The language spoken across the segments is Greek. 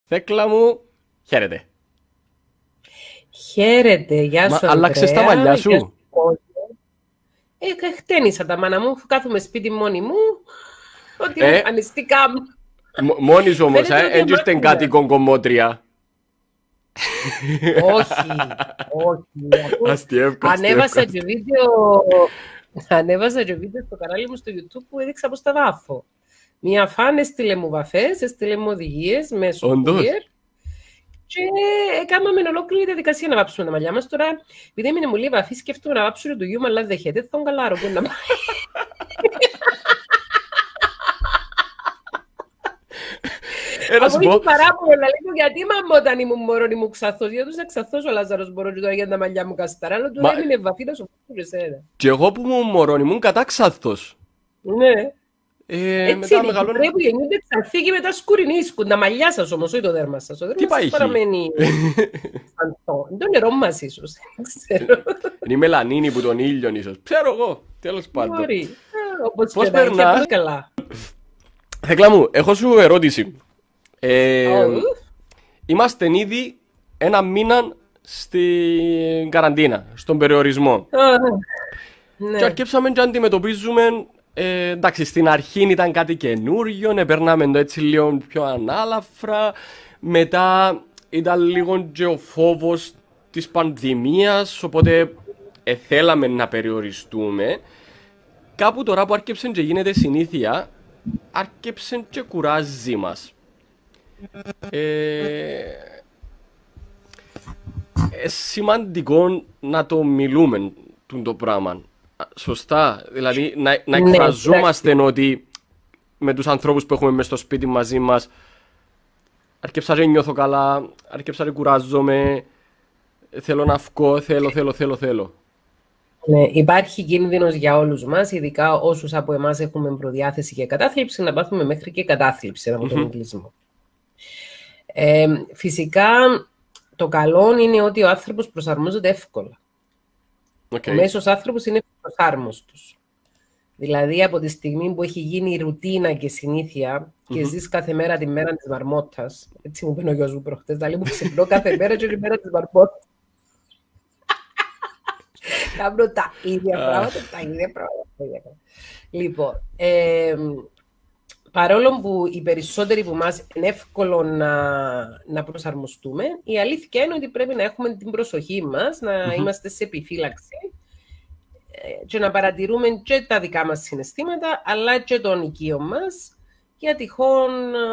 Θέκλα μου, χαίρετε. Χαίρετε, γεια σου. Άλλαξες τα μαλλιά σου. Χτένισα τα μάνα μου, κάθομαι σπίτι μόνη μου. Ότι εμφανιστικά μου. Μόνη σου όμως, δεν ήρθε κάτι κογκομότρια. Όχι, όχι. Αστιεύκα. Ανέβασα και βίντεο στο κανάλι μου στο YouTube που έδειξα πώς τα βάφω. Μια φαν έστειλε μου βαφές, έστειλε μου οδηγίες μέσω courier και έκαναμε ολόκληρη διαδικασία να βάψουμε τα μαλλιά μας. Τώρα, επειδή έμεινε μου λίγη βαφή, σκέφτομαι να βάψω το γιου μου, αλλά δεν δέχεται, θα τον καλάρω που να πάει. Από εκεί παράπονο να λέω γιατί μαμά όταν ήμουν μωρό ήμουν ξαθός, γιατί τους ξαθός ο Λάζαρος μπορώ και τώρα για τα μαλλιά μου κασταρά, αλλά του έμεινε βαφή να σου πω και εσένα. Και εγώ που ήμουν μωρό ήμουν κατά ξαθός. Ναι. Έτσι είναι, πρέπει που γεννιούνται ξαθή και μετά σκουρινίσκουν τα μαλλιά σας όμως, όχι το δέρμα σας. Ο δέρμα σας παραμένει ξανθό. Είναι το νερό μας ίσως, δεν ξέρω. Είναι η μελανίνη που τον ήλιον ίσως. Ξέρω εγώ, τέλος πάντων. Μπορεί, όπως περνά. Θέκλα μου, έχω σου ερώτηση. Είμαστε ήδη ένα μήνα στην καραντίνα, στον περιορισμό. Και αρκέψαμε και αντιμετωπίζουμε. Εντάξει, στην αρχή ήταν κάτι καινούριο, περνάμε το έτσι λίγο πιο ανάλαφρα. Μετά ήταν λίγο και ο φόβος της πανδημίας, οπότε θέλαμε να περιοριστούμε. Κάπου τώρα που άρκεψε και γίνεται συνήθεια, άρκεψε και κουράζει μας. Σημαντικό να το μιλούμε το πράγμα. Σωστά, δηλαδή να εκφραζόμαστε ότι με τους ανθρώπους που έχουμε μες στο σπίτι μαζί μας αρκεψα και νιώθω καλά, αρκεψα και κουράζομαι, θέλω να βγω, θέλω. Ναι, υπάρχει κίνδυνος για όλους μας, ειδικά όσους από εμάς έχουμε προδιάθεση για κατάθλιψη, να πάθουμε μέχρι και κατάθλιψη από τον εγκλισμό. Φυσικά, το καλό είναι ότι ο άνθρωπος προσαρμόζεται εύκολα. Ο μέσος άνθρωπος είναι προσάρμοστος. Δηλαδή, από τη στιγμή που έχει γίνει ρουτίνα και συνήθεια και ζεις κάθε μέρα τη μέρα της μαρμότας, έτσι μου πει ο γιος μου προχτές, δηλαδή μου ξυπνώ κάθε μέρα και τη μέρα της μαρμότας. Κάνω τα ίδια πράγματα, Λοιπόν, παρόλο που οι περισσότεροι από εμάς είναι εύκολο να προσαρμοστούμε, η αλήθεια είναι ότι πρέπει να έχουμε την προσοχή μας, να είμαστε σε επιφύλαξη και να παρατηρούμε και τα δικά μας συναισθήματα, αλλά και τον οικείο μας, για τυχόν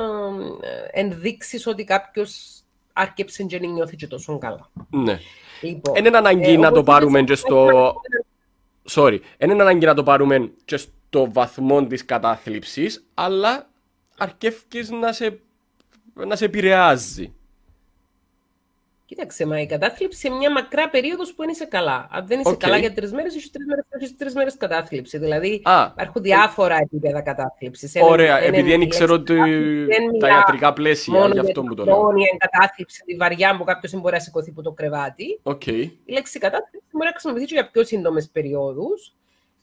ενδείξεις ότι κάποιος άρκεψε και νιώθει και τόσο καλά. Ναι. Λοιπόν, είναι ανάγκη να το πάρουμε και στο... είναι ανάγκη να το πάρουμε και στο βαθμό της κατάθλιψης, αλλά αρκεύκεις να σε επηρεάζει. Κοίταξε, μα η κατάθλιψη είναι μια μακρά περίοδος που είσαι καλά. Αν δεν είσαι καλά για 3 μέρες, έχεις 3 μέρες κατάθλιψη. Δηλαδή, υπάρχουν διάφορα επίπεδα κατάθλιψης. Ωραία, επειδή δεν ξέρω τα ιατρικά πλαίσια, γι' αυτό μου το λέω. Μόνο η κατάθλιψη, τη βαριά που κάποιος δεν μπορεί να σηκωθεί από το κρεβάτι. Η λέξη κατάθλιψη μπορεί να χρησιμοποιηθεί για πιο σύντομες περιόδους.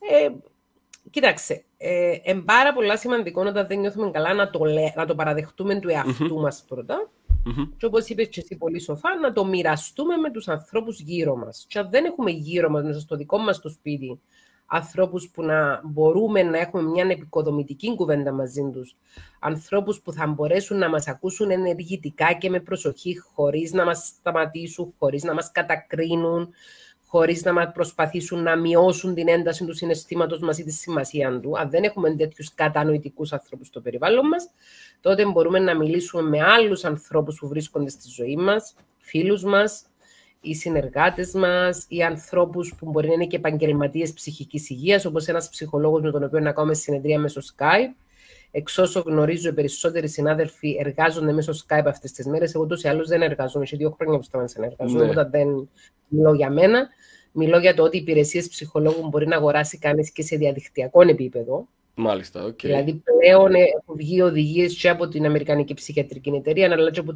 Κοίταξε, είναι πάρα πολύ σημαντικό όταν δεν νιώθουμε καλά να το παραδεχτούμε του εαυτού μας πρώτα. Και όπως είπες και εσύ πολύ σοφά, να το μοιραστούμε με τους ανθρώπους γύρω μας. Και αν δεν έχουμε γύρω μας, μέσα στο δικό μας το σπίτι, ανθρώπους που να μπορούμε να έχουμε μια επικοδομητική κουβέντα μαζί τους, ανθρώπους που θα μπορέσουν να μας ακούσουν ενεργητικά και με προσοχή, χωρίς να μας σταματήσουν, χωρίς να μας κατακρίνουν, χωρίς να μας προσπαθήσουν να μειώσουν την ένταση του συναισθήματος μας ή τη σημασία του. Αν δεν έχουμε τέτοιους κατανοητικούς ανθρώπους στο περιβάλλον μας, τότε μπορούμε να μιλήσουμε με άλλους ανθρώπους που βρίσκονται στη ζωή μας, φίλους μας, ή συνεργάτες μας, ή ανθρώπους που μπορεί να είναι και επαγγελματίες ψυχικής υγείας, όπως ένας ψυχολόγος με τον οποίο να κάνουμε συνεδρία μέσω Skype. Εξ όσο γνωρίζω, οι περισσότεροι συνάδελφοι εργάζονται μέσω Skype αυτές τις μέρες. Εγώ τόσο ή άλλως δεν εργαζόμαι. Σε 2 χρόνια που σταμάτησα να εργαζόμαι, οπότε δεν μιλώ για μένα. Μιλώ για το ότι οι υπηρεσίες ψυχολόγων μπορεί να αγοράσει κανείς και σε διαδικτυακό επίπεδο. Μάλιστα, Δηλαδή, πλέον έχουν βγει οδηγίες και από την Αμερικανική Ψυχιατρική Εταιρεία, αλλά και από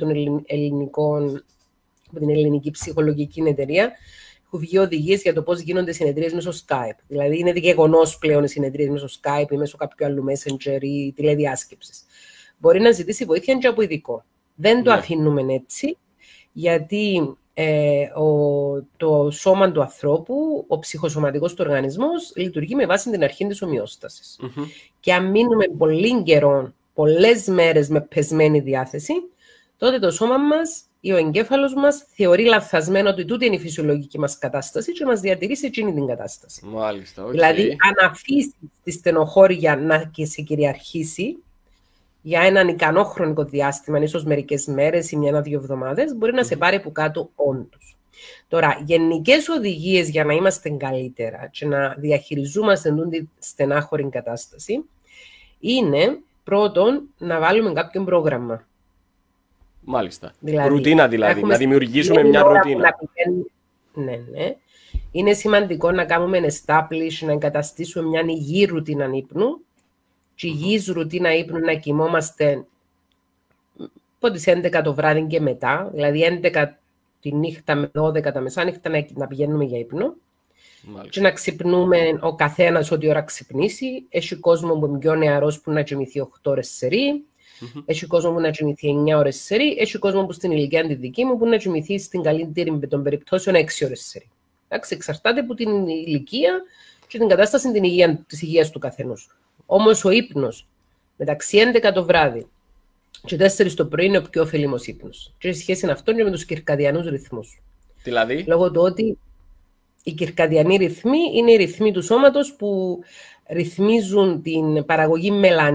την Ελληνική Ψυχολογική Εταιρεία. Έχουν βγει οδηγίες για το πώς γίνονται συνεδρίες μέσω Skype. Δηλαδή, είναι γεγονός πλέον οι συνεδρίες μέσω Skype ή μέσω κάποιου άλλου Messenger ή τηλεδιάσκεψης. Μπορεί να ζητήσει βοήθεια και από ειδικό. Δεν το αφήνουμε έτσι, γιατί το σώμα του ανθρώπου, ο ψυχοσωματικός του οργανισμός, λειτουργεί με βάση την αρχή της ομοιόστασης. Και αν μείνουμε πολύ καιρό, πολλές μέρες με πεσμένη διάθεση, τότε το σώμα μας ή ο εγκέφαλος μας θεωρεί λανθασμένο ότι τούτη είναι η φυσιολογική μας κατάσταση και μας διατηρεί σε εκείνη την κατάσταση. Μάλιστα, okay. Δηλαδή, αν αφήσει τη στενοχώρια να σε κυριαρχήσει για έναν ικανό χρονικό διάστημα, ίσως μερικές μέρες ή 1-2 εβδομάδες, μπορεί να σε πάρει από κάτω όντως. Τώρα, γενικές οδηγίες για να είμαστε καλύτερα και να διαχειριζόμαστε την στενάχωρη κατάσταση είναι πρώτον να βάλουμε κάποιο πρόγραμμα. Μάλιστα. Ρουτίνα δηλαδή, να δημιουργήσουμε μια ρουτίνα. Ναι. Είναι σημαντικό να κάνουμε establish, να εγκαταστήσουμε μια υγιή ρουτίνα ύπνου. Και υγιής ρουτίνα ύπνου να κοιμόμαστε από τις 11 το βράδυ και μετά, δηλαδή 11 τη νύχτα με 12 τα μεσάνυχτα να πηγαίνουμε για ύπνο. Μάλιστα. Και να ξυπνούμε ο καθένας ό,τι ώρα ξυπνήσει. Έχει κόσμο που είναι πιο νεαρός που να κοιμηθεί 8 ώρες σερί. Έχει κόσμο που να κοιμηθεί 9 ώρες σερί. Έχει κόσμο που στην ηλικία τη δική μου που να κοιμηθεί στην καλύτερη των περιπτώσεων 6 ώρες σερί. Εντάξει, εξαρτάται από την ηλικία και την κατάσταση της υγείας του καθενός. Όμως ο ύπνος μεταξύ 11 το βράδυ και 4 το πρωί είναι ο πιο ωφελήμος ύπνος. Και έχει σχέση αυτόν και με τους κυρκαδιανούς ρυθμούς. Δηλαδή? Λόγω του ότι οι κυρκαδιανοί ρυθμοί είναι οι ρυθμοί του σώματος που ρυθμίζουν την παραγωγή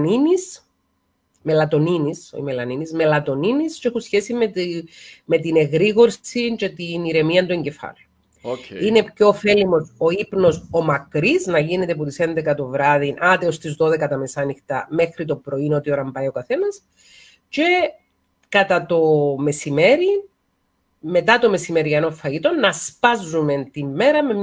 μελατονίνης και έχουν σχέση με την εγρήγορση και την ηρεμία του εγκεφάλου. Okay. Είναι πιο ωφέλιμος ο ύπνος ο μακρύς, να γίνεται από τις 11 το βράδυ έως τις 12 τα μεσάνυχτα μέχρι το πρωί, ό,τι ώρα πάει ο καθένας. Και κατά το μεσημέρι, μετά το μεσημεριανό φαγητό, να σπάζουμε τη μέρα με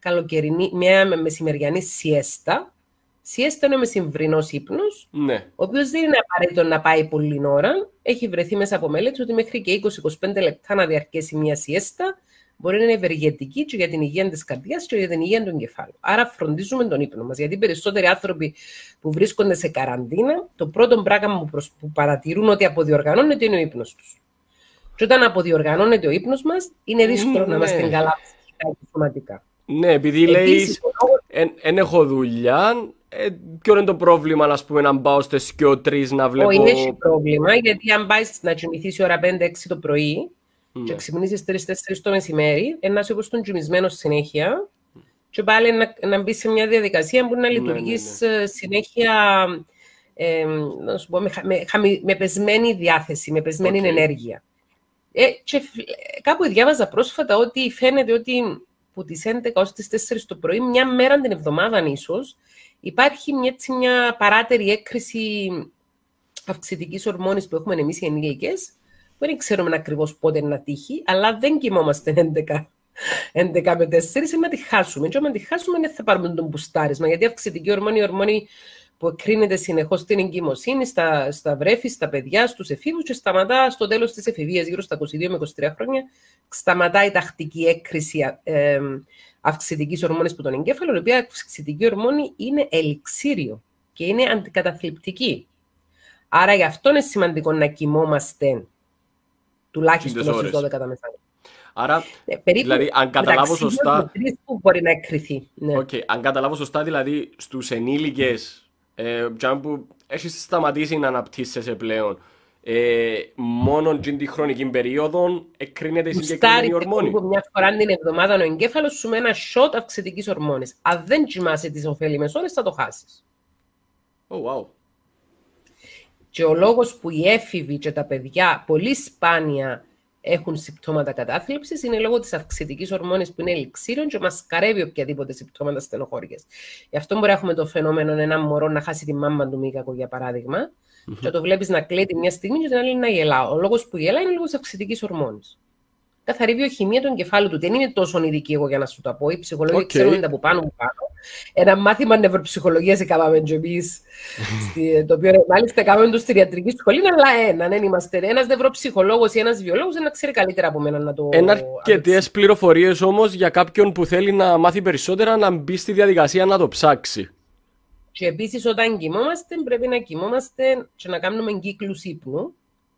μια μεσημεριανή σιέστα. Σιέστα είναι ο μεσημβρινός ύπνος, ναι. Ο οποίος δεν είναι απαραίτητο να πάει πολλή ώρα. Έχει βρεθεί μέσα από μελέτες ότι μέχρι και 20-25 λεπτά να διαρκέσει μια σιέστα μπορεί να είναι ευεργετική και για την υγεία της καρδιάς και για την υγεία του εγκεφάλου. Άρα φροντίζουμε τον ύπνο μας. Γιατί οι περισσότεροι άνθρωποι που βρίσκονται σε καραντίνα, το πρώτο πράγμα που παρατηρούν ότι αποδιοργανώνεται είναι ο ύπνος τους. Και όταν αποδιοργανώνεται ο ύπνος μας, είναι δύσκολο να είμαστε καλά ψυχικά και σωματικά. Ναι, επειδή λέει, εν έχω δουλειά, ποιο είναι το πρόβλημα, ας πούμε, να πάω στις 2-3 να βλέπω... Όχι, έχει πρόβλημα, γιατί αν πάει να κοιμηθείς ώρα 5-6 το πρωί, και ξυπνήσεις 3-4 το μεσημέρι, να είσαι όπως τον κοιμισμένος συνέχεια και πάλι να μπεις σε μια διαδικασία που να λειτουργείς συνέχεια να σου πω, με πεσμένη διάθεση, με πεσμένη ενέργεια. Και κάπου διάβαζα πρόσφατα ότι φαίνεται ότι από τις 11 ως τις 4 το πρωί, μια μέρα την εβδομάδα ίσως, υπάρχει μια παράτερη έκρηση αυξητικής ορμόνης που έχουμε εμείς οι ενήλικες. Δεν ξέρουμε ακριβώς πότε να τύχει, αλλά δεν κοιμόμαστε 11 με 4, να τη χάσουμε. Και όταν τη χάσουμε, δεν θα πάρουμε τον μπουστάρισμα. Γιατί η αυξητική ορμόνη, η ορμόνη που εκκρίνεται συνεχώς στην εγκυμοσύνη, στα βρέφη, στα παιδιά, στους εφήβους και σταματά στο τέλος της εφηβείας, γύρω στα 22 με 23 χρόνια, σταματάει η τακτική έκκριση αυξητικής ορμόνης που τον εγκέφαλο, η οποία αυξητική ορμόνη είναι ελιξίριο και είναι αντικαταθλιπτική. Άρα γι' αυτό είναι σημαντικό να κοιμόμαστε τουλάχιστον στις 12 τα μεσάνυχτα. Άρα, δηλαδή, αν καταλάβω σωστά... Που μπορεί να εκκριθεί. Ναι. Okay. Αν καταλάβω σωστά, δηλαδή, στους ενήλικες, που έχεις σταματήσει να αναπτύσσεσαι πλέον, μόνο την χρονική περίοδο εκκρίνεται η συγκεκριμένη ορμόνη. Μια φορά την εβδομάδα ο εγκέφαλος σου με ένα shot αυξητικής ορμόνης. Αν δεν κοιμάσαι τις ωφέλιμες ώρες, θα το χάσεις. Oh, wow. Και ο λόγος που οι έφηβοι και τα παιδιά πολύ σπάνια έχουν συμπτώματα κατάθλιψης είναι λόγω της αυξητικής ορμόνης που είναι ελιξίριον και μας καρεύει οποιαδήποτε συμπτώματα στενοχώριας. Γι' αυτό μπορεί να έχουμε το φαινόμενο ένα μωρό να χάσει τη μάμα του μήκακο, για παράδειγμα, και το βλέπεις να κλαίει μια στιγμή και την άλλη να γελά. Ο λόγος που γελά είναι λόγω της αυξητικής ορμόνης. Καθαρή βιοχημία του εγκεφάλου του. Δεν είναι τόσο ειδική εγώ για να σου το πω. Οι ψυχολόγοι ξέρουν από πάνω που πάνω. Ένα μάθημα νευροψυχολογίας έκαναμε και εμείς, το οποίο μάλιστα κάναμε το στη ιατρική σχολή, αλλά δεν είμαστε. Ένας νευροψυχολόγος ή ένας βιολόγος δεν ξέρει καλύτερα από μένα να το... Είναι αρκετές πληροφορίες όμως για κάποιον που θέλει να μάθει περισσότερα να μπει στη διαδικασία να το ψάξει. Και επίσης όταν κοιμόμαστε πρέπει να κοιμόμαστε και να κάνουμε κύκλους ύπνου.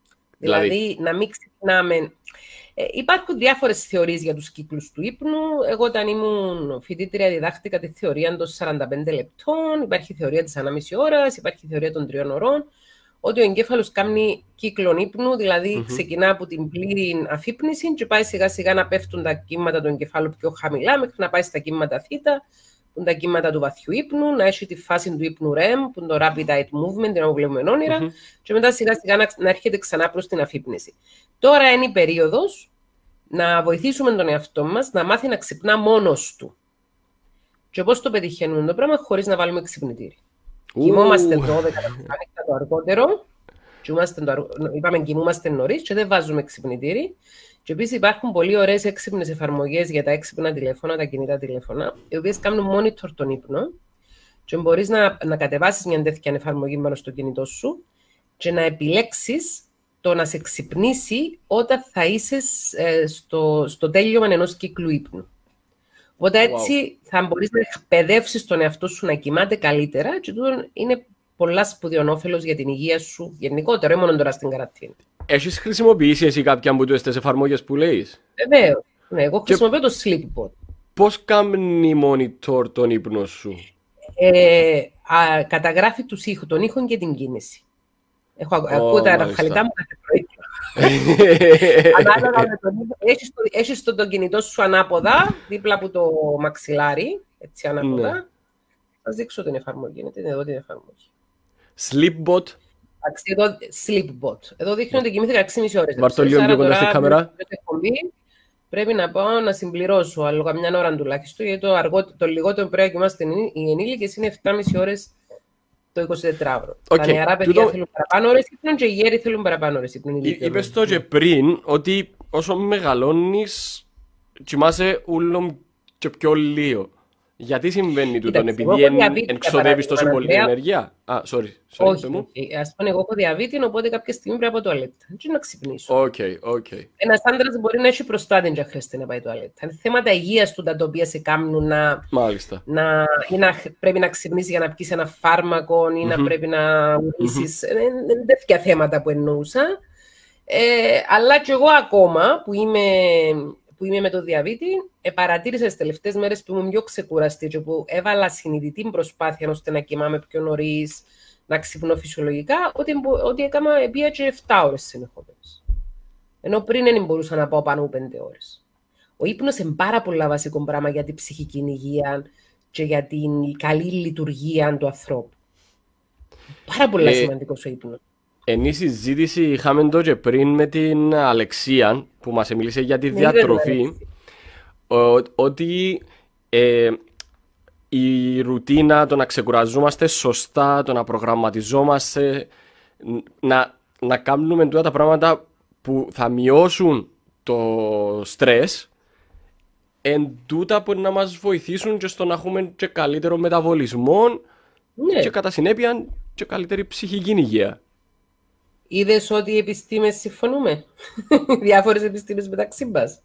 Δηλαδή, να μην ξυπνάμε. Υπάρχουν διάφορες θεωρίες για τους κύκλους του ύπνου. Εγώ όταν ήμουν φοιτήτρια διδάχτηκα τη θεωρία των 45 λεπτών, υπάρχει η θεωρία της ανάμιση ώρας, υπάρχει η θεωρία των 3 ωρών, ότι ο εγκέφαλος κάνει κύκλο ύπνου, δηλαδή ξεκινά από την πλήρη αφύπνιση και πάει σιγά σιγά να πέφτουν τα κύματα του εγκεφάλου πιο χαμηλά, μέχρι να πάει στα κύματα θ, που είναι τα κύματα του βαθιού ύπνου, να έχει τη φάση του ύπνου REM, που είναι το Rapid Eye Movement, την αποπλευμένη όνειρα, και μετά σιγά σιγά να έρχεται ξανά προς την αφύπνιση. Τώρα είναι η περίοδος να βοηθήσουμε τον εαυτό μας να μάθει να ξυπνά μόνος του. Και πώς το πετυχαίνουμε το πράγμα, χωρίς να βάλουμε ξυπνητήρι. Κοιμόμαστε 12 το αργότερο, είπαμε κοιμούμαστε νωρίς και δεν βάζουμε ξυπνητήρι. Και επίσης υπάρχουν πολύ ωραίες έξυπνες εφαρμογές για τα έξυπνα τηλέφωνα, τα κινητά τηλέφωνα, οι οποίες κάνουν monitor τον ύπνο και μπορείς να κατεβάσεις μια τέτοια εφαρμογή πάνω στο κινητό σου και να επιλέξεις το να σε ξυπνήσει όταν θα είσαι στο τέλειωμα ενός κύκλου ύπνου. Οπότε έτσι θα μπορείς να εκπαιδεύσεις τον εαυτό σου να κοιμάται καλύτερα και τούτο είναι πολλά σπουδαίων όφελος για την υγεία σου γενικότερα, όχι μόνο τώρα στην καραντίνα. Έχεις χρησιμοποιήσει εσύ κάποια από τις εφαρμογές που λέεις? Βεβαίως. Ναι, εγώ χρησιμοποιώ το Sleepbot. Πώς κάνει monitor τον ύπνο σου? Καταγράφει τον ήχο και την κίνηση. Ακούω τα ραφχαλιτά μου κάθε πρωί. Ανάλογα με τον ήχο. Έχεις το κινητό σου ανάποδα, δίπλα από το μαξιλάρι, έτσι ανάποδα. Θα σας δείξω την εφαρμογή. Είναι εδώ την εφαρμογή. Sleepbot. Εδώ, Sleepbot. Εδώ δείχνει ότι κοιμήθηκα 6,5 ώρες. Βάρ' το λίγο πιο κοντά στην κάμερα. Πρέπει να πάω να συμπληρώσω άλλο καμιά ώρα τουλάχιστον, γιατί το λιγότερο πρέπει να κοιμάστε οι ενήλικες είναι 7,5 ώρες το 24ωρο. Τα νεαρά παιδιά θέλουν παραπάνω ώρες ύπνων και οι γέροι θέλουν παραπάνω ώρες ύπνων. Είπες το και πριν ότι όσο μεγαλώνεις κοιμάσαι ούλο και πιο λίγο. Γιατί συμβαίνει τούτο, επειδή εξοδεύεις τόσο πολύ ενέργεια? Όχι, ας πούμε εγώ έχω διαβήτη, οπότε κάποια στιγμή πρέπει να πάω τουαλέτα. Και να ξυπνήσω. Ένας άντρας μπορεί να έχει προστάτη και χρειάζεται να πάει τουαλέτα. Είναι θέματα υγείας του τα οποία σε κάνουν ή να πρέπει να ξυπνήσεις για να πιεις ένα φάρμακο ή να πρέπει να ουρήσεις. Είναι τέτοια θέματα που εννοούσα. Αλλά και εγώ ακόμα που είμαι με το διαβήτη, παρατήρησα τις τελευταίες μέρες που ήμουν πιο ξεκουραστή και που έβαλα συνειδητή προσπάθεια ώστε να κοιμάμαι πιο νωρίς, να ξυπνώ φυσιολογικά, ότι έκανα επία και 7 ώρες συνεχόμενες. Ενώ πριν δεν μπορούσα να πάω πάνω από 5 ώρες. Ο ύπνος είναι πάρα πολύ βασικό πράγμα για την ψυχική υγεία και για την καλή λειτουργία του ανθρώπου. Πάρα πολύ σημαντικός ο ύπνος. Ενή συζήτηση είχαμε το και πριν με την Αλεξία που μας μίλησε για τη διατροφή, ότι η ρουτίνα, το να ξεκουραζόμαστε σωστά, το να προγραμματιζόμαστε, να κάνουμε τώρα τα πράγματα που θα μειώσουν το στρες, εν τούτα που να μας βοηθήσουν και στο να έχουμε και καλύτερο μεταβολισμό και κατά συνέπεια και καλύτερη ψυχική υγεία. Είδες ότι οι επιστήμες συμφωνούμε, διάφορες επιστήμες μεταξύ μας.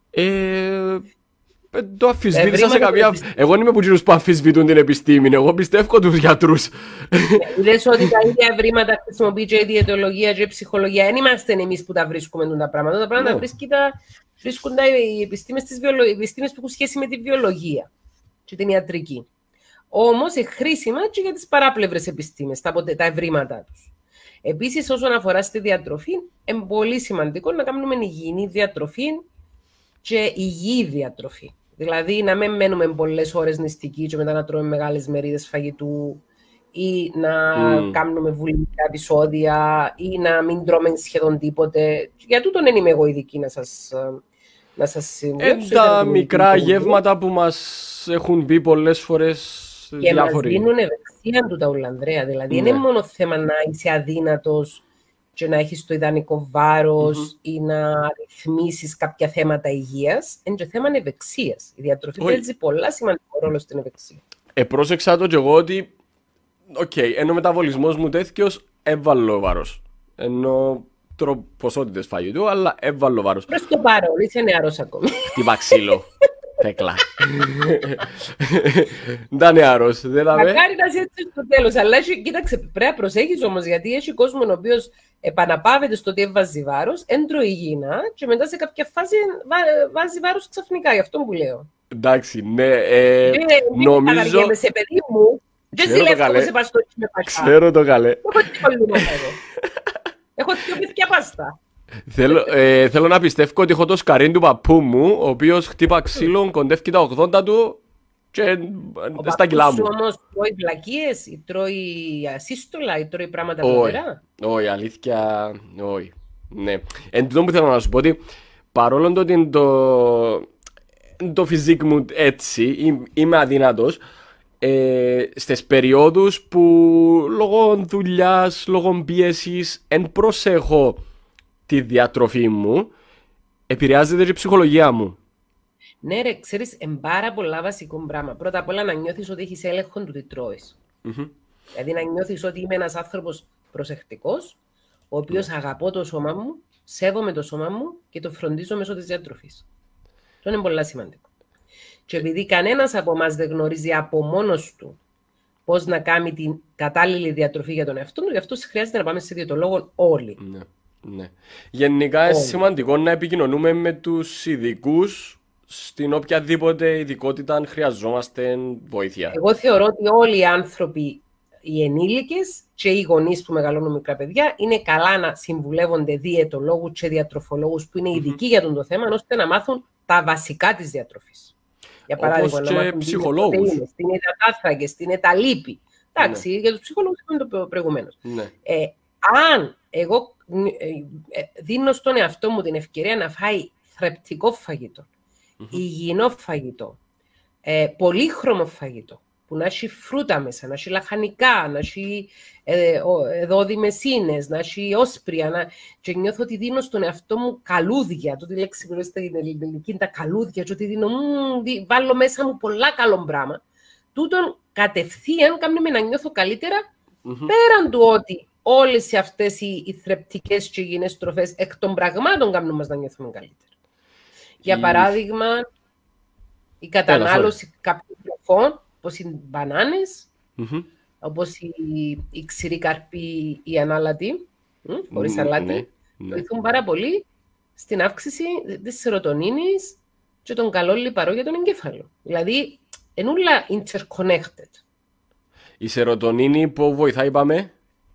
Το αφισβήτησα σε κάποια... Εγώ είμαι από εκείνους που αφισβητούν την επιστήμη, εγώ πιστεύω τους γιατρούς. Είδες ότι τα ίδια ευρήματα χρησιμοποιεί και η διαιτολογία και η ψυχολογία. Δεν είμαστε εμείς που τα βρίσκουμε τα πράγματα. Τα πράγματα βρίσκουν οι επιστήμες που έχουν σχέση με τη βιολογία και την ιατρική. Όμως είναι χρήσιμα και για τις παράπλευρες επιστήμες, τα ευρήματά τους. Επίσης, όσον αφορά στη διατροφή, είναι πολύ σημαντικό να κάνουμε υγιεινή διατροφή και υγιή διατροφή. Δηλαδή, να μην μένουμε πολλές ώρες νηστικοί και μετά να τρώμε μεγάλες μερίδες φαγητού ή να κάνουμε βουλημικά επεισόδια ή να μην τρώμε σχεδόν τίποτε. Για τούτον δεν είμαι εγώ ειδική να σας συμβουλεύσω. Τα μικρά γεύματα που μας έχουν πει πολλές φορές διάφοροι. Και μας δίνουν ευεξία του τα ούλα, Ανδρέα. Δηλαδή, είναι μόνο θέμα να είσαι αδύνατος και να έχεις το ιδανικό βάρος ή να ρυθμίσεις κάποια θέματα υγείας. Είναι και θέμα ευεξίας. Η διατροφή παίζει πολλά σημαντικό ρόλο στην ευεξία. Πρόσεξα το και εγώ ότι ενώ ο μεταβολισμός μου τέτοιος έβαλω βάρος. Ενώ τρώω ποσότητες φαγητού, αλλά έβαλω βάρος. Προς το παρόν, είσαι νεαρός ακόμη. Χτύπα ξύλο. Θέκλα. Ντα νεαρός, δεν θα με. Μακάρι να είσαι έτσι στο τέλος, αλλά κοίταξε, πρέπει να προσέχεις όμως, γιατί έχει κόσμο ο οποίος επαναπάβεται στο ότι έβαζε βάρος, έντρωει υγιεινά και μετά σε κάποια φάση βάζει βάρος ξαφνικά, γι' αυτό που λέω. Εντάξει, ναι, νομίζω... Μην σε παιδί μου, δεν ζηλεύω σε παστόκι με πασά. Ξέρω το καλέ. Έχω δύο παιδιά πάστα. Θέλω να πιστεύω ότι έχω το σκαρίν του παππού μου, ο οποίος χτύπα ξύλο, κοντεύει τα 80 του και στα κιλά μου. Ο παππούς σου όμως τρώει βλακίες ή τρώει ασύστολα ή τρώει πράγματα φοβερά? Όχι, αλήθεια, όχι. Ναι. Εν τούτο που θέλω να σου πω ότι παρόλο το ότι το φυσικ μου έτσι, είμαι αδύνατος, στις περιόδους που λόγω δουλειάς, λόγω πίεσης, εν προσέχω τη διατροφή μου, επηρεάζεται και η ψυχολογία μου. Ναι ρε, ξέρεις, είναι πάρα πολλά βασικό πράγμα. Πρώτα απ' όλα να νιώθεις ότι έχεις έλεγχο του τι τρώεις. Δηλαδή να νιώθεις ότι είμαι ένας άνθρωπος προσεκτικός, ο οποίος αγαπώ το σώμα μου, σέβομαι το σώμα μου και το φροντίζω μέσω της διατροφής. Αυτό είναι πολύ σημαντικό. Και επειδή κανένας από εμάς δεν γνωρίζει από μόνος του πώς να κάνει την κατάλληλη διατροφή για τον εαυτό του, γι' αυτό χρειάζεται να πάμε σε διαιτολόγο όλοι. Ναι. Γενικά είναι σημαντικό να επικοινωνούμε με τους ειδικούς στην οποιαδήποτε ειδικότητα αν χρειαζόμαστε βοήθεια. Εγώ θεωρώ ότι όλοι οι άνθρωποι, οι ενήλικες και οι γονείς που μεγαλώνουν μικρά παιδιά, είναι καλά να συμβουλεύονται διαιτολόγους και διατροφολόγους που είναι ειδικοί για το θέμα, ώστε να μάθουν τα βασικά της διατροφής. Για παράδειγμα, όπως και ψυχολόγους. Την υδατάνθρακες, την τα λίπη. Εντάξει, για τους ψυχολόγους είπαμε το προηγουμένως. Ναι. Αν εγώ δίνω στον εαυτό μου την ευκαιρία να φάει θρεπτικό φαγητό, υγιεινό φαγητό, πολύχρωμο φαγητό, που να έχει φρούτα μέσα, να έχει λαχανικά, να έχει δόδιμες, να έχει όσπρια, και νιώθω ότι δίνω στον εαυτό μου καλούδια, το τη λέξη που στην ελληνική είναι τα καλούδια, και ότι βάλω μέσα μου πολλά καλό πράγμα, τούτον κατευθείαν κάνει με να νιώθω καλύτερα, πέραν του ότι όλες αυτές οι θρεπτικές και υγιεινές τροφές εκ των πραγμάτων κάνουν μας να νιώθουμε καλύτερα. Για παράδειγμα, η κατανάλωση κάποιων τροφών, όπως οι μπανάνες, όπως η ξηρή καρπή, η ανάλατη, χωρίς αλάτι, βοηθούν πάρα πολύ στην αύξηση της σερωτονίνης και των καλών λιπαρών για τον εγκέφαλο. Δηλαδή, είναι όλα interconnected. Η σερωτονίνη που βοηθάει, είπαμε.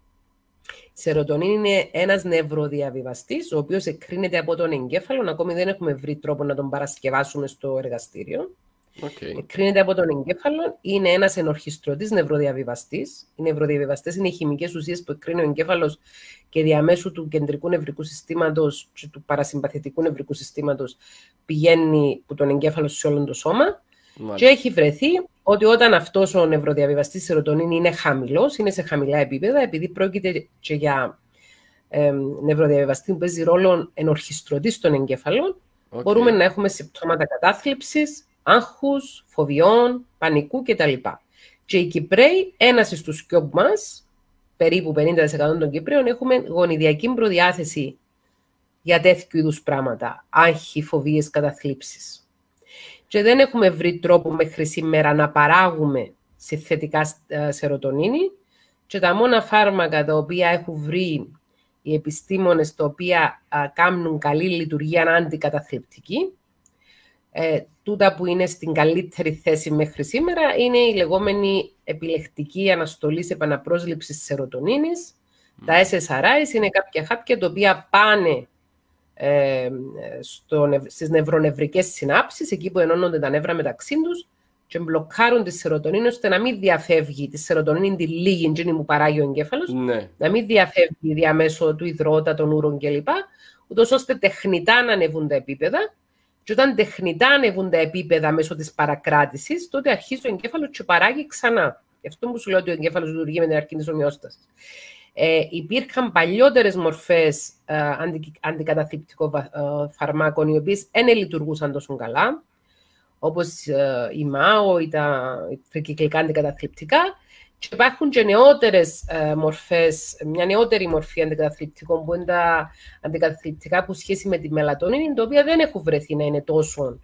Η σερωτονίνη είναι ένας νευροδιαβιβαστής, ο οποίος εκκρίνεται από τον εγκέφαλο. Ακόμη δεν έχουμε βρει τρόπο να τον παρασκευάσουμε στο εργαστήριο. Εκκρίνεται από τον εγκέφαλο. Είναι ένας ενορχιστρωτής νευροδιαβιβαστής. Οι νευροδιαβιβαστές είναι οι χημικές ουσίες που εκκρίνει ο εγκέφαλος και διαμέσου του κεντρικού νευρικού συστήματος και του παρασυμπαθητικού νευρικού συστήματος πηγαίνει από τον εγκέφαλο σε όλο το σώμα. Και έχει βρεθεί ότι όταν αυτός ο νευροδιαβιβαστής σερωτονίνη είναι χαμηλός, είναι σε χαμηλά επίπεδα, επειδή πρόκειται και για νευροδιαβιβαστή που παίζει ρόλο ενορχιστρωτή στον εγκέφαλο, μπορούμε να έχουμε συμπτώματα κατάθλιψης, άγχους, φοβιών, πανικού κτλ. Και οι Κυπραίοι, ένας στους κιόπ μας, περίπου 50% των Κυπραίων, έχουμε γονιδιακή προδιάθεση για τέτοιου είδους πράγματα, άγχη, φοβίες, καταθλίψεις. Και δεν έχουμε βρει τρόπο μέχρι σήμερα να παράγουμε συνθετικά σερωτονίνη, και τα μόνα φάρμακα τα οποία έχουν βρει οι επιστήμονες, τα οποία κάνουν καλή λειτουργία αντικαταθλιπτική, τούτα που είναι στην καλύτερη θέση μέχρι σήμερα, είναι η λεγόμενη επιλεκτική αναστολή επαναπρόσληψης σερωτονίνης. Τα SSRIs είναι κάποια χάπια τα οποία πάνε στις νευρονευρικές συνάψεις, εκεί που ενώνονται τα νεύρα μεταξύ τους, και μπλοκάρουν τη σερωτονίνη, ώστε να μην διαφεύγει τη σερωτονίνη, τη λίγη εντζήνη που παράγει ο εγκέφαλος, να μην διαφεύγει διαμέσω του υδρότα, των ούρων κλπ. Ούτως ώστε τεχνητά να ανεβούν τα επίπεδα. Και όταν τεχνητά ανεβούν τα επίπεδα μέσω της παρακράτησης, τότε αρχίζει ο εγκέφαλος και παράγει ξανά. Γι' αυτό που σου λέω ότι ο εγκέφαλος λειτουργεί με την αρχή της ομοιόστασης. Υπήρχαν παλιότερες μορφές αντικαταθλιπτικών φαρμάκων, οι οποίες δεν λειτουργούσαν τόσο καλά, όπως η ΜΑΟ ή τα τρικυκλικά αντικαταθλιπτικά. Και υπάρχουν και νεότερες μορφές, μια νεότερη μορφή αντικαταθλιπτικών, που είναι τα αντικαταθλιπτικά που σχέση με τη μελατονίνη, τα οποία δεν έχουν βρεθεί να είναι τόσο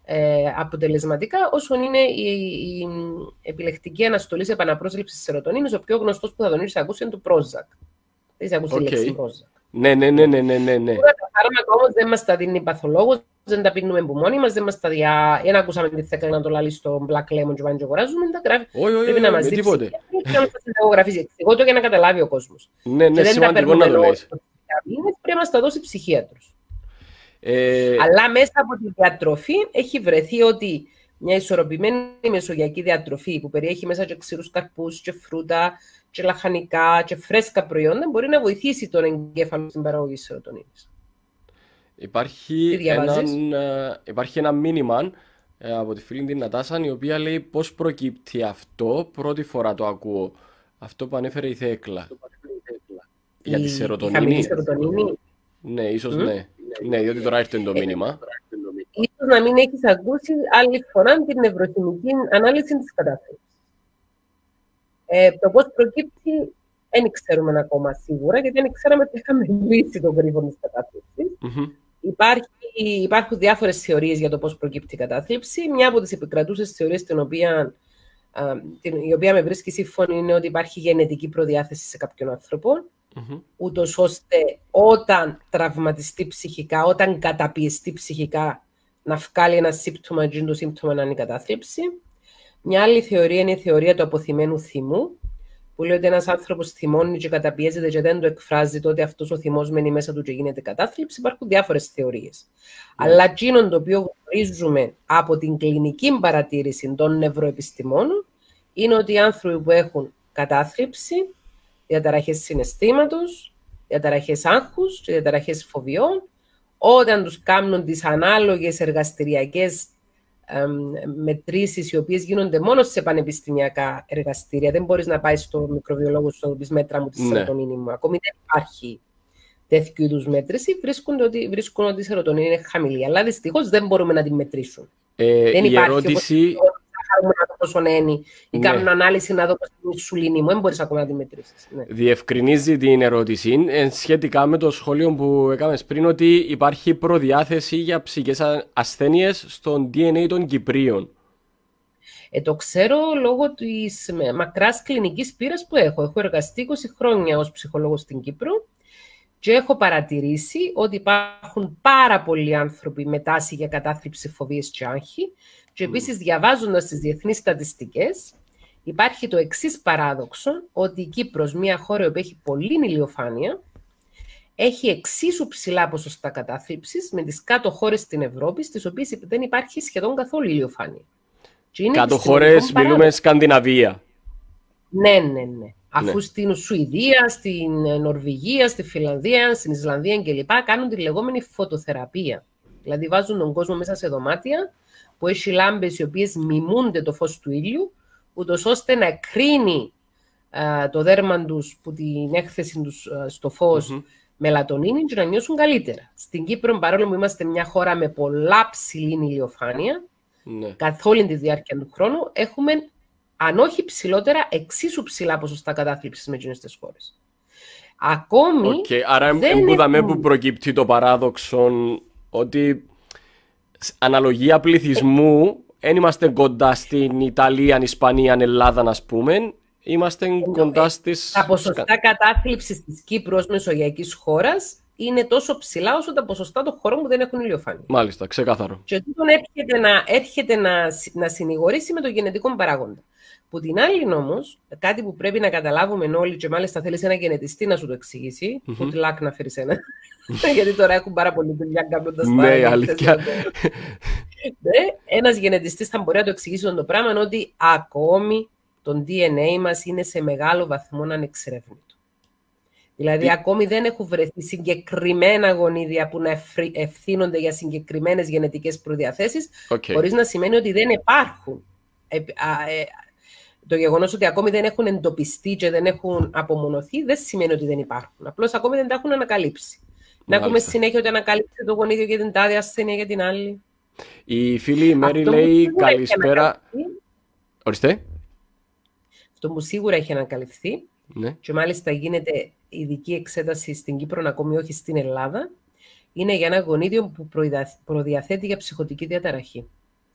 αποτελεσματικά όσο είναι η επιλεκτική αναστολή σε επαναπρόσληψη σερωτονίνης. Ο πιο γνωστός που θα τον ήρθε ακούσει είναι το Prozac. Δεν είσαι ακούσει τη λέξη Prozac. Ναι. Τα φάρμακα όμως δεν μας τα δίνει παθολόγος, δεν τα πίνουμε που μόνοι μας, δεν μας τα διά... Δεν ακούσαμε τη Θέκλα να το λάλει στο Black Lemon και πάνε και αγοράζουμε, τα γράφει. Πρέπει να μας δείξει και να μας τα συνταγογραφήσει. Εγώ το για να καταλάβει ο κόσμος. Ναι, σημαντικό να το λες. Πρέπει να μας τα δώσει ψυχίατρος. Αλλά μέσα από τη διατροφή έχει βρεθεί ότι μια ισορροπημένη μεσογειακή διατροφή που περιέχει μέσα και ξηρούς καρπούς και φρούτα και λαχανικά και φρέσκα προϊόντα μπορεί να βοηθήσει τον εγκέφαλο στην παραγωγή σερωτονίνης. Υπάρχει ένα μήνυμα από τη φίλη την Νατάσα, η οποία λέει πώς προκύπτει αυτό. Πρώτη φορά το ακούω. Αυτό που ανέφερε η Θέκλα. Για τη σερωτονίνη. Ναι, ίσως ναι. Ναι, διότι τώρα έρθει το μήνυμα. Ίσως να μην έχεις ακούσει άλλη φορά την νευροχημική ανάλυση της κατάθεσης. Το πώς προκύπτει δεν ξέρουμε ακόμα σίγουρα, γιατί δεν ξέραμε ότι είχαμε λύσει τον κρύβο της κατάθλιψης. Υπάρχουν διάφορες θεωρίες για το πώς προκύπτει η κατάθλιψη. Μια από τις επικρατούσες θεωρίες, η οποία με βρίσκει σύμφωνη, είναι ότι υπάρχει γενετική προδιάθεση σε κάποιον άνθρωπο, ούτως ώστε όταν τραυματιστεί ψυχικά, όταν καταπιεστεί ψυχικά, να βγάλει ένα σύμπτωμα και το σύμπτωμα να είναι η κατάθλιψη. Μια άλλη θεωρία είναι η θεωρία του αποθυμένου θυμού, που λέει ότι ένας άνθρωπος θυμώνει και καταπιέζεται και δεν το εκφράζει, τότε αυτός ο θυμός μένει μέσα του και γίνεται κατάθλιψη. Υπάρχουν διάφορες θεωρίες. Αλλά εκείνο το οποίο γνωρίζουμε από την κλινική παρατήρηση των νευροεπιστημόνων είναι ότι οι άνθρωποι που έχουν κατάθλιψη, διαταραχές συναισθήματος, διαταραχές άγχους και διαταραχές φοβιών, όταν τους κάνουν τις ανάλογες εργαστηριακές μετρήσεις, οι οποίες γίνονται μόνο σε πανεπιστημιακά εργαστήρια, δεν μπορείς να πάει στο μικροβιολόγο σου να πεις μέτρα μου τη σερωτονίνη μου. Ακόμη δεν υπάρχει τέτοιου είδους μέτρηση. Βρίσκουν ότι η σερωτονίνη είναι χαμηλή, αλλά δυστυχώς δεν μπορούμε να την μετρήσουν. Δεν υπάρχει ερώτηση... να δω πόσο νένει ή κάνουν ανάλυση να δω πόσο είναι η σουλήνη μου. Δεν μπορείς ακόμα να τη μετρήσεις. Ναι. Διευκρινίζει την ερώτηση σχετικά με το σχόλιο που έκανες πριν, ότι υπάρχει προδιάθεση για ψυχικές ασθένειες στον DNA των Κυπρίων. Το ξέρω λόγω της μακράς κλινικής πείρας που έχω. Έχω εργαστεί 20 χρόνια ως ψυχολόγος στην Κύπρο και έχω παρατηρήσει ότι υπάρχουν πάρα πολλοί άνθρωποι με τάση για κατάθλιψη, φοβίες και άγχη. Και επίσης, διαβάζοντας τις διεθνείς στατιστικές, υπάρχει το εξής παράδοξο, ότι η Κύπρος, μια χώρα που έχει πολλή ηλιοφάνεια, έχει εξίσου ψηλά ποσοστά κατάθλιψης με τις κάτω χώρες στην Ευρώπη, στις οποίες δεν υπάρχει σχεδόν καθόλου ηλιοφάνεια. Κάτω χώρες μιλούμε Σκανδιναβία. Ναι. Αφού στην Σουηδία, στην Νορβηγία, στη Φινλανδία, στην Ισλανδία κλπ. Κάνουν τη λεγόμενη φωτοθεραπεία. Δηλαδή βάζουν τον κόσμο μέσα σε δωμάτια που έχει λάμπες οι οποίες μιμούνται το φως του ήλιου, ούτως ώστε να εκρίνει το δέρμα τους που την έκθεση τους στο φως μελατονίνη και να νιώσουν καλύτερα. Στην Κύπρο, παρόλο που είμαστε μια χώρα με πολλά ψηλή ηλιοφάνεια, καθ' όλη τη διάρκεια του χρόνου, έχουμε, αν όχι ψηλότερα, εξίσου ψηλά ποσοστά κατάθλιψης με εκείνες τις χώρες. Ακόμη. Άρα, εμπούδαμε που προκύπτει το παράδοξο ότι αναλογία πληθυσμού δεν είμαστε κοντά στην Ιταλία, Ισπανία, Ελλάδα, ας πούμε. Είμαστε κοντά στις... Τα ποσοστά κατάθλιψης της Κύπρου ως μεσογειακής χώρας είναι τόσο ψηλά όσο τα ποσοστά των χωρών που δεν έχουν ηλιοφάνεια. Μάλιστα, ξεκάθαρο. Και τούτον έρχεται να συνηγορήσει με το γενετικό παράγοντα. Που την άλλη όμως, κάτι που πρέπει να καταλάβουμε όλοι, και μάλιστα θέλεις ένα γενετιστή να σου το εξηγήσει, που τυλάκ να φέρεις ένα. Γιατί τώρα έχουν πάρα πολύ δουλειά κάνοντας τα ναι, αλήθεια. Ένας γενετιστής θα μπορεί να το εξηγήσει το πράγμα, ότι ακόμη το DNA μας είναι σε μεγάλο βαθμό ανεξερεύνητο. Δηλαδή, ακόμη δεν έχουν βρεθεί συγκεκριμένα γονίδια που να ευθύνονται για συγκεκριμένες γενετικές προδιαθέσεις, χωρίς να σημαίνει ότι δεν υπάρχουν. Το γεγονός ότι ακόμη δεν έχουν εντοπιστεί και δεν έχουν απομονωθεί, δεν σημαίνει ότι δεν υπάρχουν. Απλώς ακόμη δεν τα έχουν ανακαλύψει. Να έχουμε συνέχεια ότι ανακαλύψει το γονίδιο για την τάδε ασθένεια για την άλλη. Η φίλη Μέρη λέει καλησπέρα. Ορίστε. Αυτό που σίγουρα έχει ανακαλυφθεί, και μάλιστα γίνεται ειδική εξέταση στην Κύπρο, ακόμη όχι στην Ελλάδα, είναι για ένα γονίδιο που προδιαθέτει για ψυχωτική διαταραχή.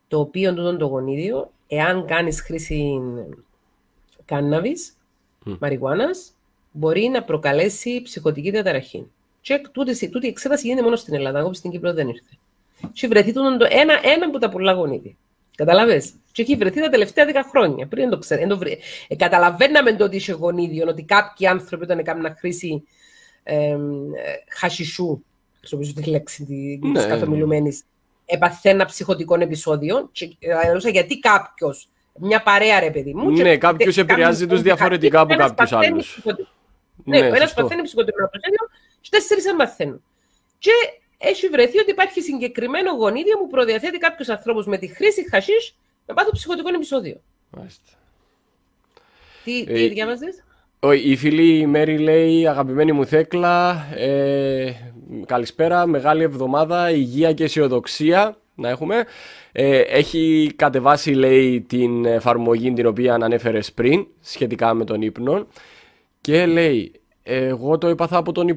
το οποίο το γονίδιο, εάν κάνεις χρήση κάνναβης, μαριχουάνας, μπορεί να προκαλέσει ψυχοτική διαταραχή. Και τούτη η εξέταση γίνεται μόνο στην Ελλάδα, εγώ στην Κύπρο δεν ήρθε. Και βρεθεί ένα από τα πολλά γονίδια. Καταλαβες. Και έχει βρεθεί τα τελευταία 10 χρόνια. Πριν το ξέρω. Καταλαβαίναμε το ότι είχε γονίδιο, ότι κάποιοι άνθρωποι όταν έκαναν χρήση χασισού, χρησιμοποιήσω τη λέξη της καθομιλουμένης, έπαθε ένα ψυχοτικό επεισόδιο. Και ρωτούσα γιατί κάποιος, μια παρέα ρε παιδί μου. Ναι, κάποιος επηρεάζει τους διαφορετικά από κάποιους άλλους. Ναι, ο ένας παθαίνει ψυχοτικό επεισόδιο, και 4 δεν παθαίνουν. Και έχει βρεθεί ότι υπάρχει συγκεκριμένο γονίδιο που προδιαθέτει κάποιους ανθρώπους με τη χρήση χασίς να πάθουν ψυχοτικό επεισόδιο. Μάλιστα. Τι διάβαζες? Η φίλη Μέρη λέει: αγαπημένη μου Θέκλα, καλησπέρα, μεγάλη εβδομάδα, υγεία και αισιοδοξία να έχουμε. Έχει κατεβάσει, λέει, την εφαρμογή την οποία ανέφερες πριν σχετικά με τον ύπνο και λέει: εγώ το έπαθα από τον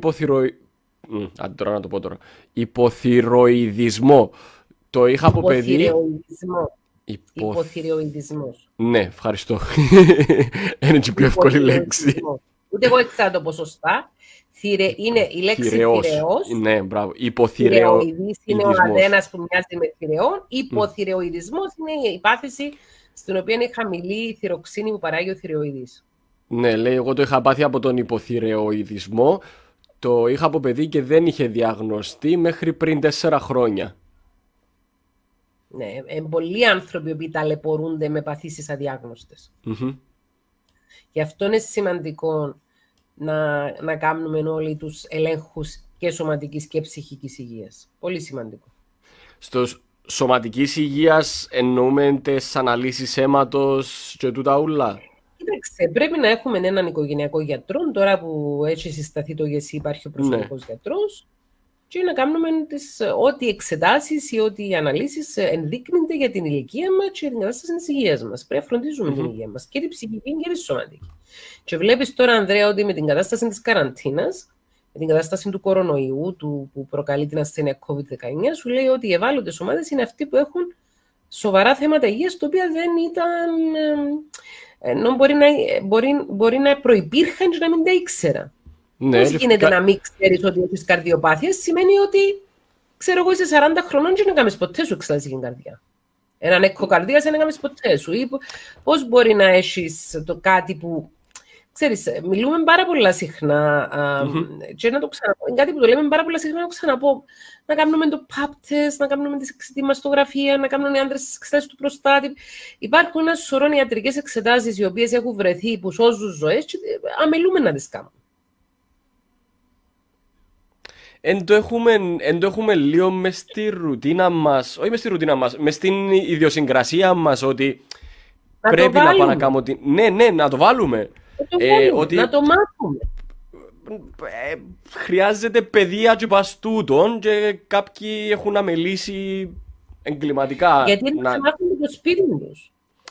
υποθυροειδισμό. Το είχα από παιδί. Υποθυροειδισμός. Ναι, ευχαριστώ. Είναι και πιο εύκολη λέξη. Ούτε εγώ έξερα το ποσοστά. Είναι η λέξη θηρεός. Ναι, μπράβο. Θηρεοειδής είναι ο αδένας που μοιάζει με θηρεόν. Υποθυροειδισμός είναι η πάθηση στην οποία είναι χαμηλή η θυροξίνη που παράγει ο θηρεοειδής. Ναι, λέει, εγώ το είχα πάθει από τον υποθυροειδισμό. Το είχα από παιδί και δεν είχε διαγνωστεί μέχρι πριν 4 χρόνια. Ναι, πολλοί άνθρωποι που ταλαιπωρούνται με παθήσεις αδιάγνωστες. Γι' αυτό είναι σημαντικό να κάνουμε όλοι τους ελέγχους και σωματικής και ψυχικής υγείας. Πολύ σημαντικό. Στο σωματικής υγείας εννοούμε τις αναλύσεις αίματος και τούτα ούλα. Κοίταξε, πρέπει να έχουμε έναν οικογενειακό γιατρό, τώρα που έχει συσταθεί το ΓΕΣΥ υπάρχει ο προσωπικός γιατρός, και να κάνουμε ό,τι εξετάσεις ή ό,τι αναλύσεις ενδείκνυνται για την ηλικία μας και την κατάσταση της υγείας μας. Πρέπει να φροντίζουμε την υγεία μας, και την ψυχική και τη σωματική. Και βλέπεις τώρα, Ανδρέα, ότι με την κατάσταση της καραντίνας, με την κατάσταση του κορονοϊού, που προκαλεί την ασθένεια COVID-19, σου λέει ότι οι ευάλωτες ομάδες είναι αυτοί που έχουν σοβαρά θέματα υγείας, τα οποία δεν ήταν. Ενώ μπορεί να προϋπήρχαν και να μην τα ήξερα. Ναι, πώς γίνεται να μην ξέρεις ότι έχεις καρδιοπάθειες, σημαίνει ότι, ξέρω εγώ, είσαι 40 χρονών και δεν έκαμες ποτέ σου εξεταστική καρδιά. Έναν εκκοκαρδίας δεν έκαμες ποτέ σου. Ή πώς μπορεί να έχεις κάτι που, ξέρεις, μιλούμε πάρα πολλά συχνά, και να το ξαναπώ, είναι κάτι που το λέμε πάρα πολλά συχνά, να το ξαναπώ, να κάνουμε το pap test, να κάνουμε τη μαστογραφία, να κάνουν οι άντρες τις εξετάσεις του προστάτη. Υπάρχουν ένα σωρό ιατρικές εξετάσεις οι οποίες έχουν βρεθεί που σώζουν ζωές και αμελούμε να τις κάνουμε. Εν το έχουμε λίγο μες στη ρουτίνα μας, όχι μες στη ρουτίνα μας, μες στην ιδιοσυγκρασία μας, ότι να πρέπει να πάω να κάνω ότι. Ναι, να το βάλουμε. Ότι να το μάθουμε. Χρειάζεται παιδεία και παστούτων και κάποιοι έχουν αμελήσει εγκληματικά. Γιατί δεν τους μάθουν το σπίτι τους.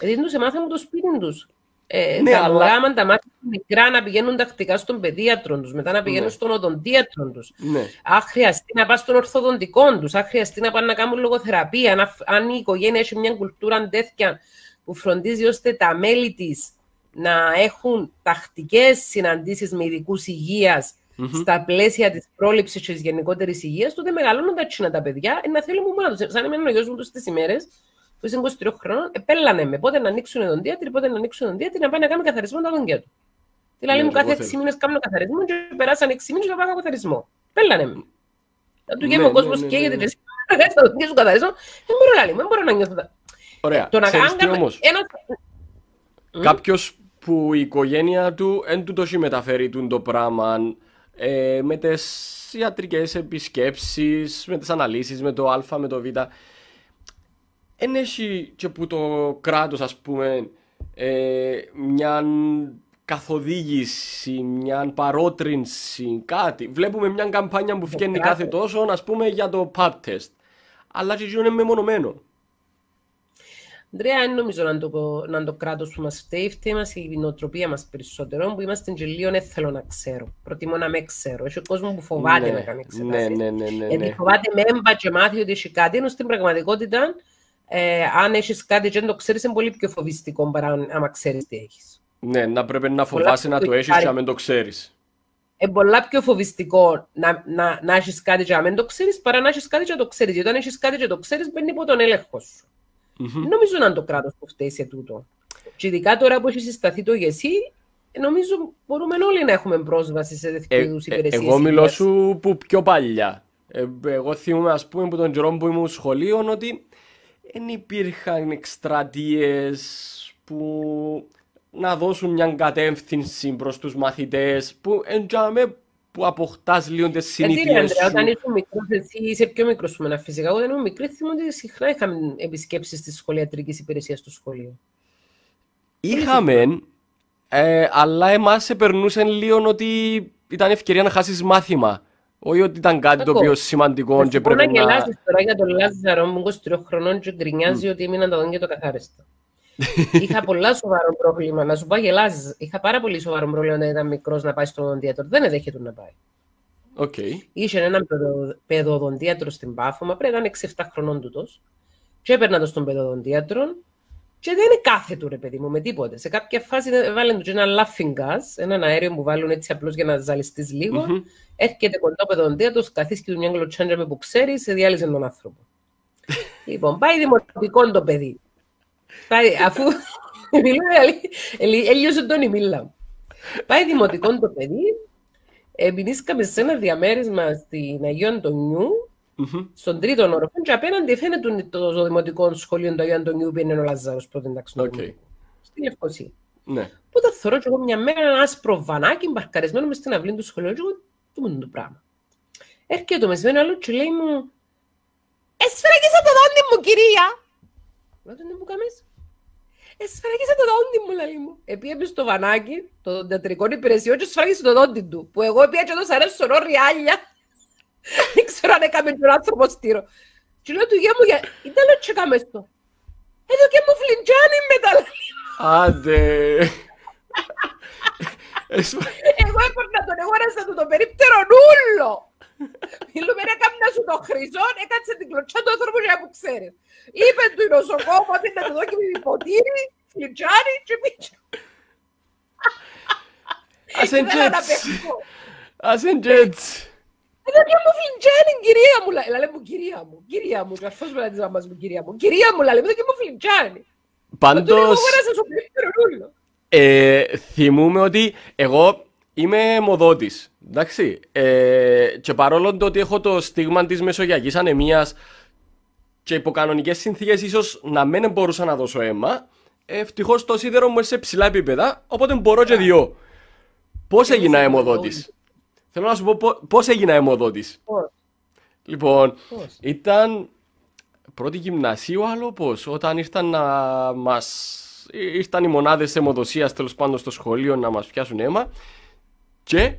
Ναι, τα μωρά, άμα τα μάθουν μικρά, να πηγαίνουν τακτικά στον παιδίατρο τους, μετά να πηγαίνουν στον οδοντίατρο τους. Αν χρειαστεί να πας στον ορθοδοντικό τους, αν χρειαστεί να πάνε να κάνουν λογοθεραπεία, αν η οικογένεια έχει μια κουλτούρα τέτοια που φροντίζει ώστε τα μέλη της να έχουν τακτικές συναντήσεις με ειδικούς υγείας στα πλαίσια της πρόληψης και της γενικότερης υγείας, τότε μεγαλώνουν τα τσίνα τα παιδιά, να θέλουν μόνο τους. Σαν εμένα ο γιος μου τους τις ημέρες, που είσαι 23 χρόνων, επέλανε με πότε να ανοίξουν οδοντίατροι, να πάει να κάνει καθαρισμό τα δόντια του. Δηλαδή μου κάθε 6 μήνες κάνω καθαρισμό και περάσαν 6 μήνες και θα πάω καθαρισμό. Επέλανε με. Θα του γέμω ο κόσμος και γιατί εσύ να κάνεις τα δόντια σου καθαρισμό, δεν μπορώ να νιώθω. Ωραία, ξέρεις τι όμως. Κάποιος που η οικογένεια του εν του το έχει μεταφέρει το πράγμα με τις ιατρικές επισκέψεις, με τις αναλύσεις, με το α, με το β. Εν έχει και που το κράτος, ας πούμε, μια καθοδήγηση, μια παρότρινση, κάτι. Βλέπουμε μια καμπάνια που βγαίνει κάθε τόσο, ας πούμε, για το pap test. Αλλά και είναι μεμονωμένο. Αντρέα, δεν νομίζω να είναι το κράτος που μας φταίει, φταίει μας η νοοτροπία μας περισσότερο, που είμαστε και λίγο θέλω να ξέρω. Προτιμώ να με ξέρω. Έχει κόσμο που φοβάται να κάνει εξετάσεις. Ναι. Γιατί φοβάται με έμπα και μάθει ότι έχει κάτι, ενώ στην πραγματικότητα αν έχεις κάτι και δεν το ξέρεις, είναι πολύ πιο φοβιστικό παρά άμα ξέρεις τι έχεις. Ναι, να πρέπει να φοβάσαι να το έχεις και να μην το ξέρεις. Είναι πολλά πιο φοβιστικό να έχεις κάτι και να μην το ξέρεις παρά να έχεις κάτι και να το ξέρεις. Γιατί όταν έχεις κάτι και το ξέρεις, μπαίνει υπό τον έλεγχο σου. Νομίζω να είναι το κράτος που φταίει σε τούτο. Και ειδικά τώρα που έχει συσταθεί το ΓΕΣΥ, νομίζω μπορούμε όλοι να έχουμε πρόσβαση σε τέτοιου είδους υπηρεσίες. Εγώ μιλώ σου που πιο παλιά. Εγώ θυμούμαι, ας πούμε, από τον καιρό που ήμουν σχολείο, ότι δεν υπήρχαν εκστρατείες που να δώσουν μια κατεύθυνση προς τους μαθητές, που εντιαμε που αποκτάς λίγο τις συνήθειες σου. Όταν ήσουν μικρός, εσύ είσαι πιο μικρός που μένα φυσικά. Όταν ήμουν μικρή, θυμούμαι ότι συχνά είχαμε επισκέψεις της σχολιατρικής υπηρεσίας του σχολείου. Είχαμε, αλλά εμάς περνούσαν λίγο ότι ήταν ευκαιρία να χάσεις μάθημα. Όχι ότι ήταν κάτι το οποίο σημαντικό και πρέπει να... Μπορεί να γελάσεις τώρα για τον Λάζαρο μου 23 χρονών και γκρινιάζει ότι έμειναν τα δόντια το καθάριστα. Είχα πολλά σοβαρό πρόβλημα. Να σου πω, γελάζεις. Είχα πάρα πολύ σοβαρό πρόβλημα όταν ήταν μικρός να πάει στον οδοντίατρο. Δεν εδέχεται να πάει. Okay. Είχε έναν παιδοδοντίατρο στην Πάφο, μα πρέπει να είναι 6-7 χρονών τούτος. Και έπαιρνα το στον παιδοδοντίατρο. Και δεν είναι κάθετο, ρε παιδί μου, με τίποτε. Σε κάποια φάση βάλουν του ένα laughing gas, έναν αέριο που βάλουν έτσι απλώς για να ζαλιστείς λίγο. Έρχεται κοντά ο παιδοδοντίατρος, καθίσει και του μια γλωτσάντζα που ξέρει, σε διάλυσε τον άνθρωπο. Λοιπόν, πάει δημοτικό το παιδί. Πάει, αφού έλειωσε τον ημίλα. Πάει δημοτικό το παιδί, μηνύσκαμε σε ένα διαμέρισμα στην Αγίου Αντωνιού, στον τρίτο όροφο, και απέναντι φαίνεται το δημοτικό σχολείο του Αγίου Αντωνιού που είναι ο Λαζάρος πρώτη εντάξει. Στη Λευκοσία. Που τα θωρώ και εγώ μια μέρα ένα άσπρο βανάκι μπαρκαρισμένο μες στην αυλή του σχολείου και εγώ τι μου είναι το πράγμα. Έρχεται το μεσημένο άλλο και λέει μου «Εσφραγίσα το δόντι μου, κυρία!» Λέω «Τι μου κάνεις?» «Εσφραγίσα το δόντι μου», λέει μου. Επήγε στο βανάκι, το δοντιατρικό υπηρεσιό και σφράγισε το δόντι του. Που εγώ πήγα και έδωσα ένα σωρό ριάλια. Δεν ξέρω αν έκαμε τον άνθρωπο στήρο. Και λέω του γεια μου, ήταν λέω και έκαμε στο. Εδώ και μου φλιντζάνι μετά. Άντε. Εγώ έπαιρνα τον αγόρασα του το περίπτερο νουλό. Μιλούμε να κάμουν σου το χρυσό, έκατσε την κλωτσιά του άνθρωπου για που ξέρεις. Είπε του η νοσοκόμο ότι να του δώσει με ποτήρι, φλιντζάνι και πίτσα. Ας εν τζέτς. Εδώ και μου φλιντζάνι, κυρία μου, λέει μου, κυρία μου, και αρφός με της μαμάς μου, κυρία μου, λέει, εδώ και μου φλιντζάνι. Πάντως, θυμούμαι ότι εγώ είμαι μοδότης, εντάξει, και παρόλο το ότι έχω το στίγμα της μεσογειακής ανεμίας και υπό κανονικές συνθήκες ίσως να μην μπορούσα να δώσω αίμα, ευτυχώς το σίδερο μου σε ψηλά επίπεδα, οπότε μπορώ και δυο. Πώς έγινα αιμοδότης? Θέλω να σου πω πώς έγινα αιμοδότης. Λοιπόν, ήταν πρώτη γυμνασίου, άλλο πώς, όταν ήρθαν οι μονάδες αιμοδοσίας τέλος πάντων στο σχολείο να μας πιάσουν αίμα και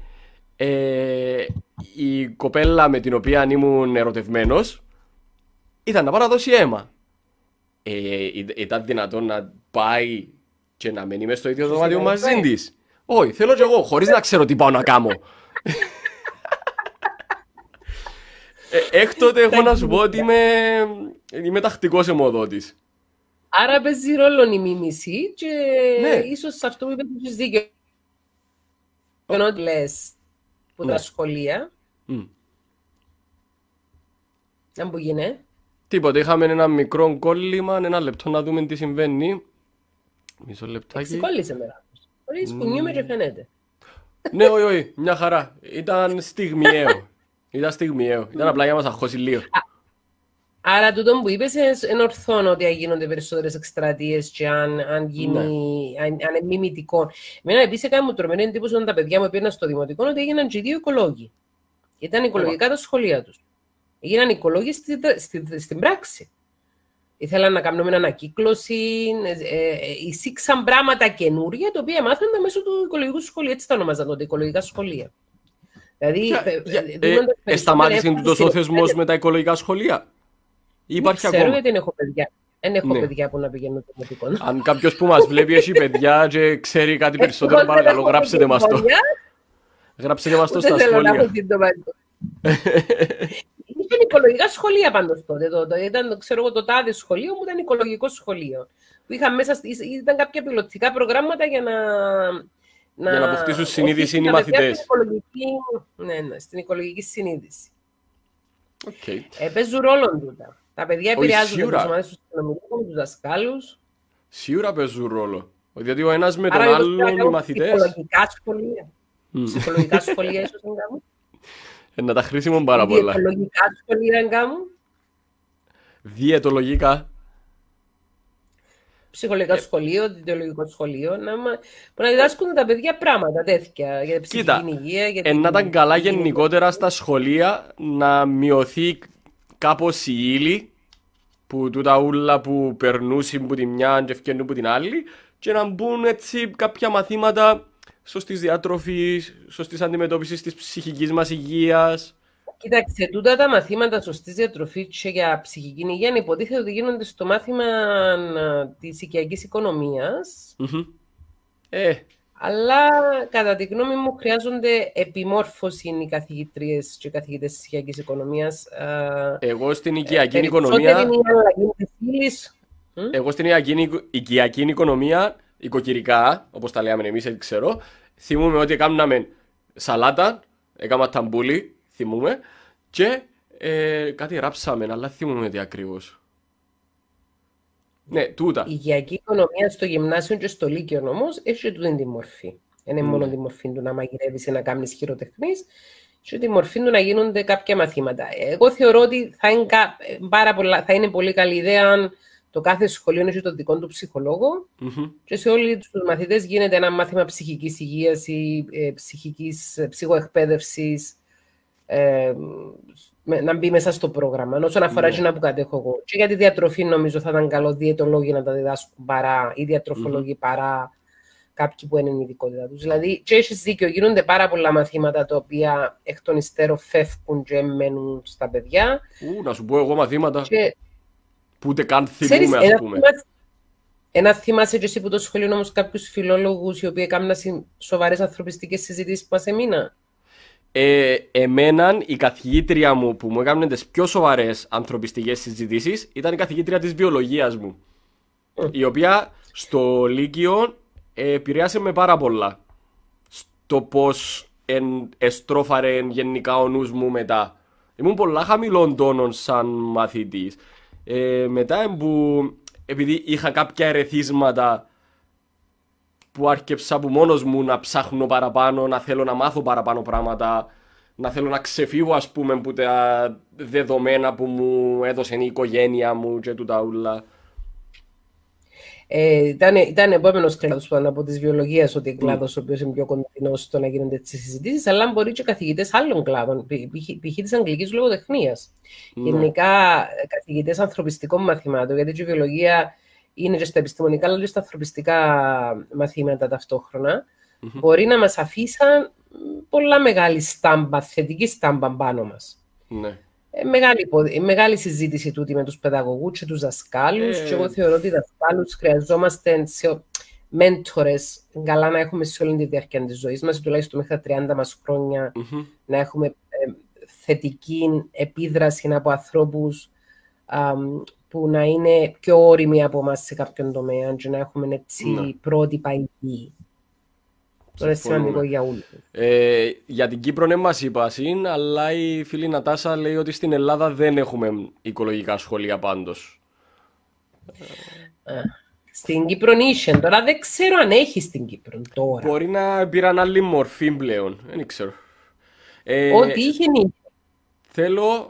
η κοπέλα με την οποία ήμουν ερωτευμένος ήταν να πάει να δώσει αίμα. Ήταν δυνατόν να πάει και να μένει μες στο ίδιο δωμάτιο μαζί της? Όχι, θέλω και εγώ, χωρίς να ξέρω τι πάω να κάνω. Έκτοτε έχω να σου πω ότι είμαι τακτικός αιμοδότης. Άρα παίζει ρόλο η μίμηση και ίσως σε αυτό που είπες έχεις δίκιο. Ενώ λες από τα σχολεία. Δεν που γίνει. Τίποτε, είχαμε ένα μικρό κόλλημα, ένα λεπτό να δούμε τι συμβαίνει. Μισό λεπτάκι. Εξικόλλησε μέρα. Χωρίς κουνιούμε και φαίνεται. Ναι, όχι, μια χαρά. Ήταν στιγμιαίο. Ήταν απλά για να μας αγχώσει λίγο. Άρα τούτο που είπες είναι ορθόν ότι γίνονται περισσότερες εκστρατείες και αν είναι μιμητικό. Εμένα επίσης έκανε μου τρομερή εντύπωση όταν τα παιδιά μου πήγαιναν στο δημοτικό ότι έγιναν και οι δύο οικολόγοι. Ήταν οικολογικά τα σχολεία τους. Έγιναν οικολόγοι στην πράξη. Ήθελαν να κάνουμε ανακύκλωση, εισήξαν πράγματα καινούργια, τα οποία μάθαιναν μέσω του οικολογικού σχολείου. Έτσι τα ονομάζαν τότε, οικολογικά σχολεία. Δηλαδή, σταμάτησε τόσο ο θεσμός με τα οικολογικά σχολεία? Υπάρχει ακόμα? Ξέρω γιατί δεν έχω παιδιά. Δεν έχω παιδιά που να πηγαίνουν το δημοτικό. Αν κάποιος που μας βλέπει έχει παιδιά και ξέρει κάτι περισσότερο, παρακαλώ γράψτε μας το. Γράψτε μας το στα σχόλια. Είχε οικολογικά σχολεία πάντως τότε. Ήταν, ξέρω εγώ, το τάδε σχολείο μου ήταν οικολογικό σχολείο. Που είχαν μέσα, ήταν κάποια πιλωτικά προγράμματα για να αποκτήσουν συνείδηση οι μαθητές. Ναι, στην οικολογική συνείδηση. Okay. Παίζουν ρόλο τούτα. Τα παιδιά επηρεάζουν τις ομάδες τους αστυνομικούς, τους δασκάλους. Σίγουρα παίζουν ρόλο. Διότι ο ένας με τον άλλον οι μαθητές. Ψυχολογικά σχολεία. Ψυχολογικά σχολεία ίσως δεν κάνουν. Να τα χρήσιμον πάρα πολλά. Διαιτολογικά σχολεία δεν κάνουν. Διαιτολογικά. Ψυχολογικό σχολείο, διαιτολογικό σχολείο. Να διδάσκουν τα παιδιά πράγματα τέτοια για ψυχική υγεία. Να ήταν καλά γενικότερα στα σχολεία να μειωθεί κάπως η ύλη που τούτα ούλα που περνούσαν από τη μια και ευκαινούν από την άλλη και να μπουν έτσι κάποια μαθήματα σωστής διατροφής, σωστής αντιμετώπισης της ψυχικής μας υγείας. Κοίταξε, τούτα τα μαθήματα σωστής διατροφής και για ψυχική υγεία υποτίθεται ότι γίνονται στο μάθημα της οικιακής οικονομίας. Αλλά κατά τη γνώμη μου χρειάζονται επιμόρφωση οι καθηγητρίες και οι καθηγητές της οικιακής οικονομίας. Εγώ στην οικιακή οικονομία. Εγώ στην οικιακή οικονομία, οικοκυρικά, όπως τα λέμε εμείς, έτσι ξέρω, θυμούμε ότι έκαναμε σαλάτα, έκανα ταμπούλι, θυμούμε, και κάτι ράψαμε, αλλά θυμούμε τι ακριβώς. Ναι, τούτα. Η οικιακή οικονομία στο γυμνάσιο και στο λύκειο όμως έχει τούτη τη μορφή. Δεν είναι μόνο τη μορφή του να μαγειρεύεις ή να κάνεις χειροτεχνής, και τη μορφή του να γίνονται κάποια μαθήματα. Εγώ θεωρώ ότι θα είναι πολύ καλή ιδέα αν το κάθε σχολείο έχει τον δικό του ψυχολόγο και σε όλοι τους μαθητές γίνεται ένα μάθημα ψυχικής υγείας ή ψυχοεκπαίδευσης, να μπει μέσα στο πρόγραμμα. Όσον αφορά να που κατέχω εγώ. Και για τη διατροφή νομίζω θα ήταν καλό διαιτολόγοι να τα διδάσκουν παρά ή διατροφολόγοι παρά κάποιοι που είναι η ειδικότητα τους. Δηλαδή, και έχεις δίκιο, γίνονται πάρα πολλά μαθήματα τα οποία εκ των υστέρων φεύγουν και μένουν στα παιδιά. Να σου πω εγώ μαθήματα που ούτε καν θυμούμε, ας πούμε. Ένα θυμάσαι και εσύ που το σχολείο όμως κάποιους φιλόλογους οι οποίοι έκαναν σοβαρές ανθρωπιστικές συζητήσεις που μας έμεινα. Εμέναν η καθηγήτρια μου που μου έκανε τις πιο σοβαρές ανθρωπιστικές συζητήσεις ήταν η καθηγήτρια της βιολογίας μου, η οποία στο Λύκειο επηρέασε με πάρα πολλά στο πώς εστρώφαρε γενικά ο νους μου μετά. Ήμουν πολλά χαμηλών τόνων σαν μαθητής. Μετά που επειδή είχα κάποια ερεθίσματα που άρχισα από μόνος μου να ψάχνω παραπάνω, να θέλω να μάθω παραπάνω πράγματα, να θέλω να ξεφύγω, ας πούμε, από τα δεδομένα που μου έδωσε η οικογένεια μου και τούτα ούλα. Ήταν επόμενος κλάδος που από της βιολογίας, ότι κλάδος ο οποίος είναι πιο κοντινός στο να γίνονται τις συζητήσεις, αλλά μπορεί και καθηγητές άλλων κλάδων, π.χ. της αγγλικής λογοτεχνίας. Γενικά καθηγητές ανθρωπιστικών μαθημάτων, γιατί η βιολογία είναι και στα επιστημονικά, αλλά και στα ανθρωπιστικά μαθήματα ταυτόχρονα, μπορεί να μας αφήσαν πολλά μεγάλη στάμπα, θετική στάμπα πάνω μας. Ναι. Μεγάλη συζήτηση τούτη με τους παιδαγωγούς και τους δασκάλους και εγώ θεωρώ ότι οι δασκάλους χρειαζόμαστε μέντορες καλά να έχουμε σε όλη τη διάρκεια της ζωής μας, τουλάχιστον μέχρι τα 30 μας χρόνια, να έχουμε θετική επίδραση από ανθρώπους που να είναι πιο όριμοι από εμάς σε κάποιον τομέα και να έχουμε έτσι πρότυπα υγιή. Αυτό είναι σημαντικό για όλους. Για την Κύπρο δεν μας είπα συν, αλλά η φίλη Νατάσα λέει ότι στην Ελλάδα δεν έχουμε οικολογικά σχολεία πάντως. Στην Κύπρο είχε, τώρα δεν ξέρω αν έχει στην Κύπρο τώρα. Μπορεί να πήραν άλλη μορφή πλέον, δεν ξέρω. Ό,τι είχε νύχια. Θέλω,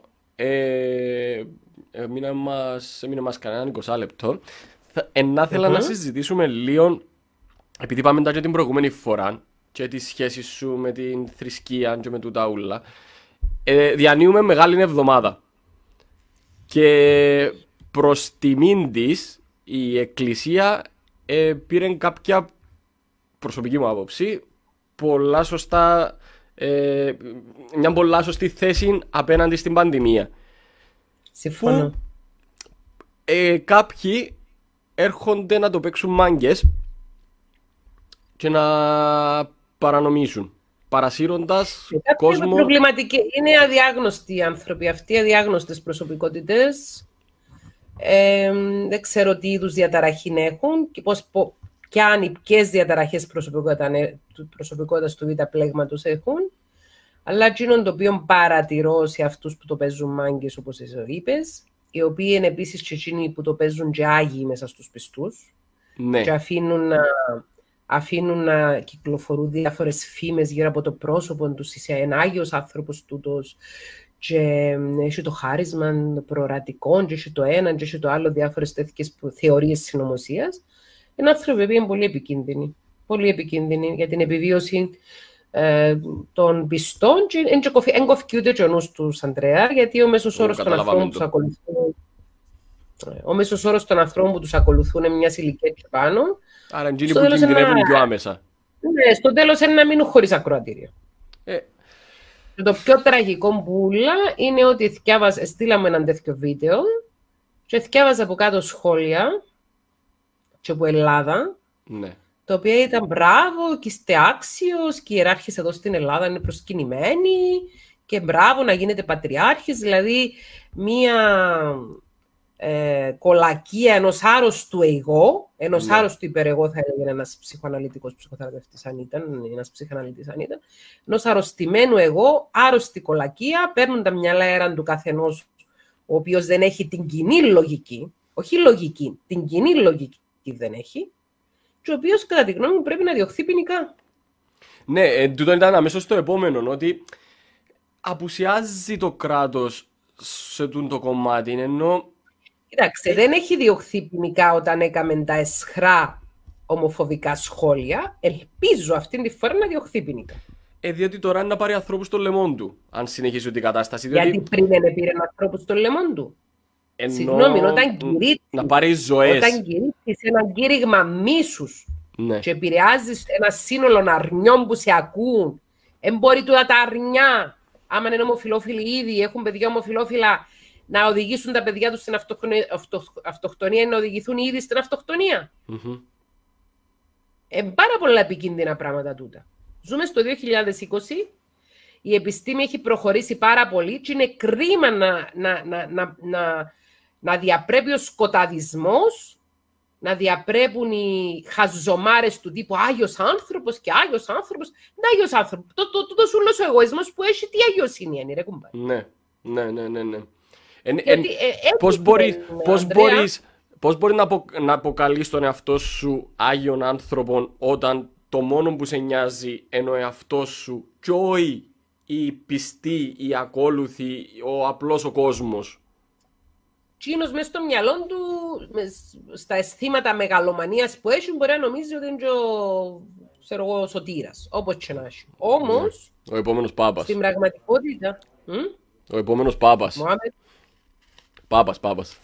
έμεινε μας κανέναν 20 λεπτό, να θέλω να συζητήσουμε λίγο. Επειδή πάμε τα και την προηγούμενη φορά και τη σχέση σου με την θρησκεία και με τούτα ούλα, διανύουμε Μεγάλη Εβδομάδα. Και προς τιμήν της η Εκκλησία πήρε κάποια, προσωπική μου άποψη, μια πολλά σωστή θέση απέναντι στην πανδημία. Συμφωνώ. Κάποιοι έρχονται να το παίξουν μάγκες και να παρανομήσουν παρασύροντας κόσμο. Είναι αδιάγνωστοι οι άνθρωποι αυτοί, αδιάγνωστες προσωπικότητες. Δεν ξέρω τι είδους διαταραχή έχουν και ποιες διαταραχές προσωπικότητας του β' πλέγματος έχουν. Αλλά εκείνον το οποίο παρατηρώ σε αυτούς που το παίζουν μάγκες, όπως εσύ είπες, οι οποίοι είναι επίσης και εκείνοι που το παίζουν και άγιοι μέσα στους πιστούς, ναι. Και αφήνουν να κυκλοφορούν διάφορες φήμες γύρω από το πρόσωπο τους, είσαι ένα άγιος άνθρωπος τούτος, και έχει το χάρισμα προορατικών, και έχει το ένα, και έχει το άλλο, διάφορες τέτοιες θεωρίες συνωμοσίας. Είναι άνθρωποι που είναι πολύ επικίνδυνοι για την επιβίωση των πιστών, και δεν κοφκεί ούτε και ο νους τους, Ανδρέα, γιατί ο μέσος όρος των ανθρώπων που τους ακολουθούν, που τους ακολουθούν είναι μιας ηλικίας και πάνω. Άρα εκείνοι που κινδυνεύουν πιο άμεσα. Ναι, στο τέλος είναι να μείνουν χωρίς ακροατήριο. Και το πιο τραγικό μπουλα είναι ότι στείλαμε έναν τέτοιο βίντεο και θυκιάβαζα από κάτω σχόλια και από Ελλάδα, ναι. Το οποίο ήταν μπράβο και είστε άξιος και οι ιεράρχες εδώ στην Ελλάδα είναι προσκυνημένοι και μπράβο να γίνετε πατριάρχης, δηλαδή μία κολακία ενός άρρωστου εγώ, ενός άρρωστου υπερεγώ θα έλεγε ένας ψυχοαναλυτικός ψυχοθεραπευτής αν ήταν, ένας ψυχοαναλυτής αν ήταν, ενός αρρωστημένου εγώ, άρρωστη κολακία, παίρνουν τα μυαλά αέραν του καθενός, ο οποίος δεν έχει την κοινή λογική, όχι λογική, την κοινή λογική δεν έχει, και ο οποίος κατά τη γνώμη μου πρέπει να διωχθεί ποινικά. Ναι, τούτο ήταν αμέσως το επόμενο, ότι απουσιάζει το κράτος σε το κομμάτι, ενώ... Κοίταξε, δεν έχει διωχθεί ποινικά όταν έκαμε τα αισχρά ομοφοβικά σχόλια. Ελπίζω αυτήν τη φορά να διωχθεί ποινικά. Διότι τώρα είναι να πάρει ανθρώπους στο λαιμό του, αν συνεχίσει την κατάσταση. Γιατί πριν δεν πήρε ανθρώπους στο λαιμό του. Συγγνώμη, όταν κηρύττει, να πάρει ζωές. Όταν κηρύττεις ένα κήρυγμα μίσους, ναι, και επηρεάζεις ένα σύνολο αρνιών που σε ακούν, δεν μπορεί τα αρνιά, άμα είναι ομοφυλόφιλοι ήδη, έχουν παιδιά ομοφυλόφιλα, να οδηγήσουν τα παιδιά τους στην αυτοκτονία, να οδηγηθούν ήδη στην αυτοκτονία. Πάρα πολλά επικίνδυνα πράγματα τούτα. Ζούμε στο 2020, η επιστήμη έχει προχωρήσει πάρα πολύ και είναι κρίμα να διαπρέπει ο σκοταδισμός, να διαπρέπουν οι χαζομάρες του τύπου Άγιος άνθρωπος και Άγιος άνθρωπος. Είναι Άγιος άνθρωπος. Τούτος ούλος ο εγωισμός που έχει, τι αγιοσύνη είναι, ρε κουμπάρ. Ναι. Πώς μπορεί να αποκαλείς τον εαυτό σου Άγιον άνθρωπον όταν το μόνο που σε νοιάζει είναι ο εαυτός σου και όχι οι πιστοί, οι ακόλουθοι, ο απλός ο κόσμος. Τσίνος μέσα στο μυαλό του, στα αισθήματα μεγαλομανίας που έχει, μπορεί να νομίζει ότι είναι ο σωτήρας, όπως και να έχει. Όμως, ο επόμενος Πάπας. Στην πραγματικότητα... Ο επόμενος Πάπας. Πάπας.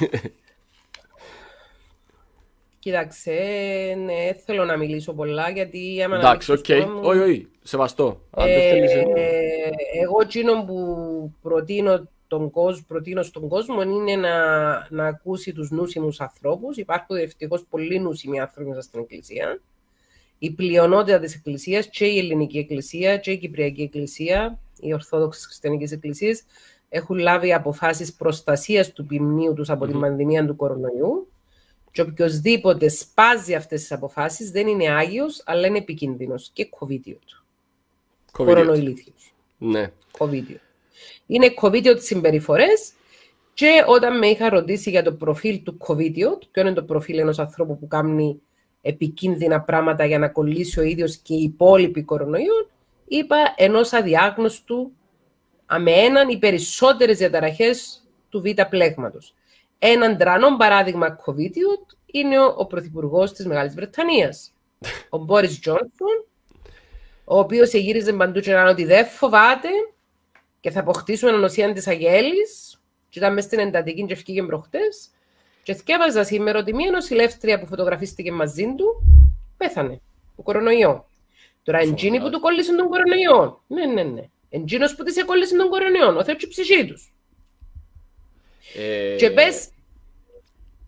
Κοίταξε, ναι, θέλω να μιλήσω πολλά, γιατί... Εντάξει, οκ. Όχι, σεβαστό. Εγώ εκείνο που προτείνω στον κόσμο είναι να ακούσει τους νούσιμους ανθρώπους. Υπάρχουν ευτυχώς πολλοί νούσιμοι άνθρωποι μέσα στην Εκκλησία. Η πλειονότητα της Εκκλησίας, και η Ελληνική Εκκλησία και η Κυπριακή Εκκλησία, οι Ορθόδοξες Χριστιανικές Εκκλησίες, έχουν λάβει αποφάσεις προστασίας του ποιμνίου τους από την πανδημία του κορονοϊού. Και οποιοσδήποτε σπάζει αυτές τις αποφάσεις δεν είναι άγιος, αλλά είναι επικίνδυνος και κοβίτιο του. Κορονοηλήθιος. Ναι. Κοβίτιο. Είναι κοβίτιο τις συμπεριφορές, και όταν με είχα ρωτήσει για το προφίλ του κοβίτιο, ποιο είναι το προφίλ ενός ανθρώπου που κάνει επικίνδυνα πράγματα για να κολλήσει ο ίδιος και οι υπόλοιποι κορονοϊών, είπα ενός αδιάγνωστου με έναν ή περισσότερες διαταραχές του β' πλέγματος. Έναν τρανό παράδειγμα κοβίτιο είναι ο Πρωθυπουργός της Μεγάλης Βρετανίας, ο Μπόρις Τζόνσον, ο οποίος γύριζε παντού και ότι δεν φοβάται και θα αποκτήσουμε ανοσία της Αγέλης, και ήταν μες στην εντατική και ευκήγε προχτές, και θυκεύαζα σήμερα ότι μία νοσηλεύτρια που φωτογραφίστηκε μαζί του πέθανε από κορονοϊό. Τώρα εντζίνοι που του κόλλησαν τον κορονοϊό. Ναι. Εντζίνος που της εκόλλησαν τον κορονοϊό, ο Θεός και η ψυχή τους. Και πες,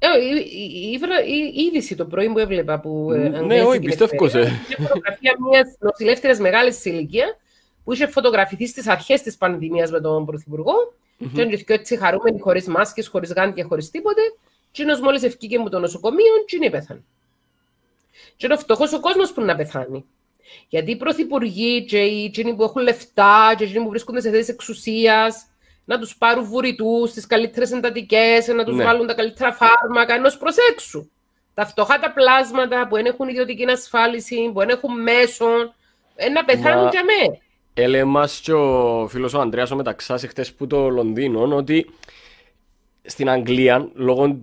Η είδηση το πρωί που έβλεπα που ναι, όχι, πιστεύω σε. Είναι φωτογραφία μιας νοσηλεύτριας μεγάλης ηλικίας που είχε φωτογραφηθεί στις αρχές της πανδημίας με τον Πρωθυπουργό και έτσι χαρούμενοι, χωρίς μάσκες, χωρίς γάντια, χωρίς τίποτε, και μόλις ευκήκε μου το νοσοκομείο και είναι πέθανε. Και είναι φτωχός ο κόσμος που να πεθάνει. Γιατί οι πρωθυπουργοί και εκείνοι που έχουν λεφτά και εκείνοι που βρίσκονται σε θέσεις εξουσίας να τους πάρουν βουρητούς στις καλύτερες εντατικές, να τους βάλουν τα καλύτερα φάρμακα, ενός προσέξου. Τα φτωχά τα πλάσματα που δεν έχουν ιδιωτική ασφάλιση, που δεν έχουν μέσον, να πεθάνουν για μέ. Έλεγε μας και ο φίλος ο Ανδρέας ο Μεταξάς χτες που το Λονδίνο ότι στην Αγγλία λόγω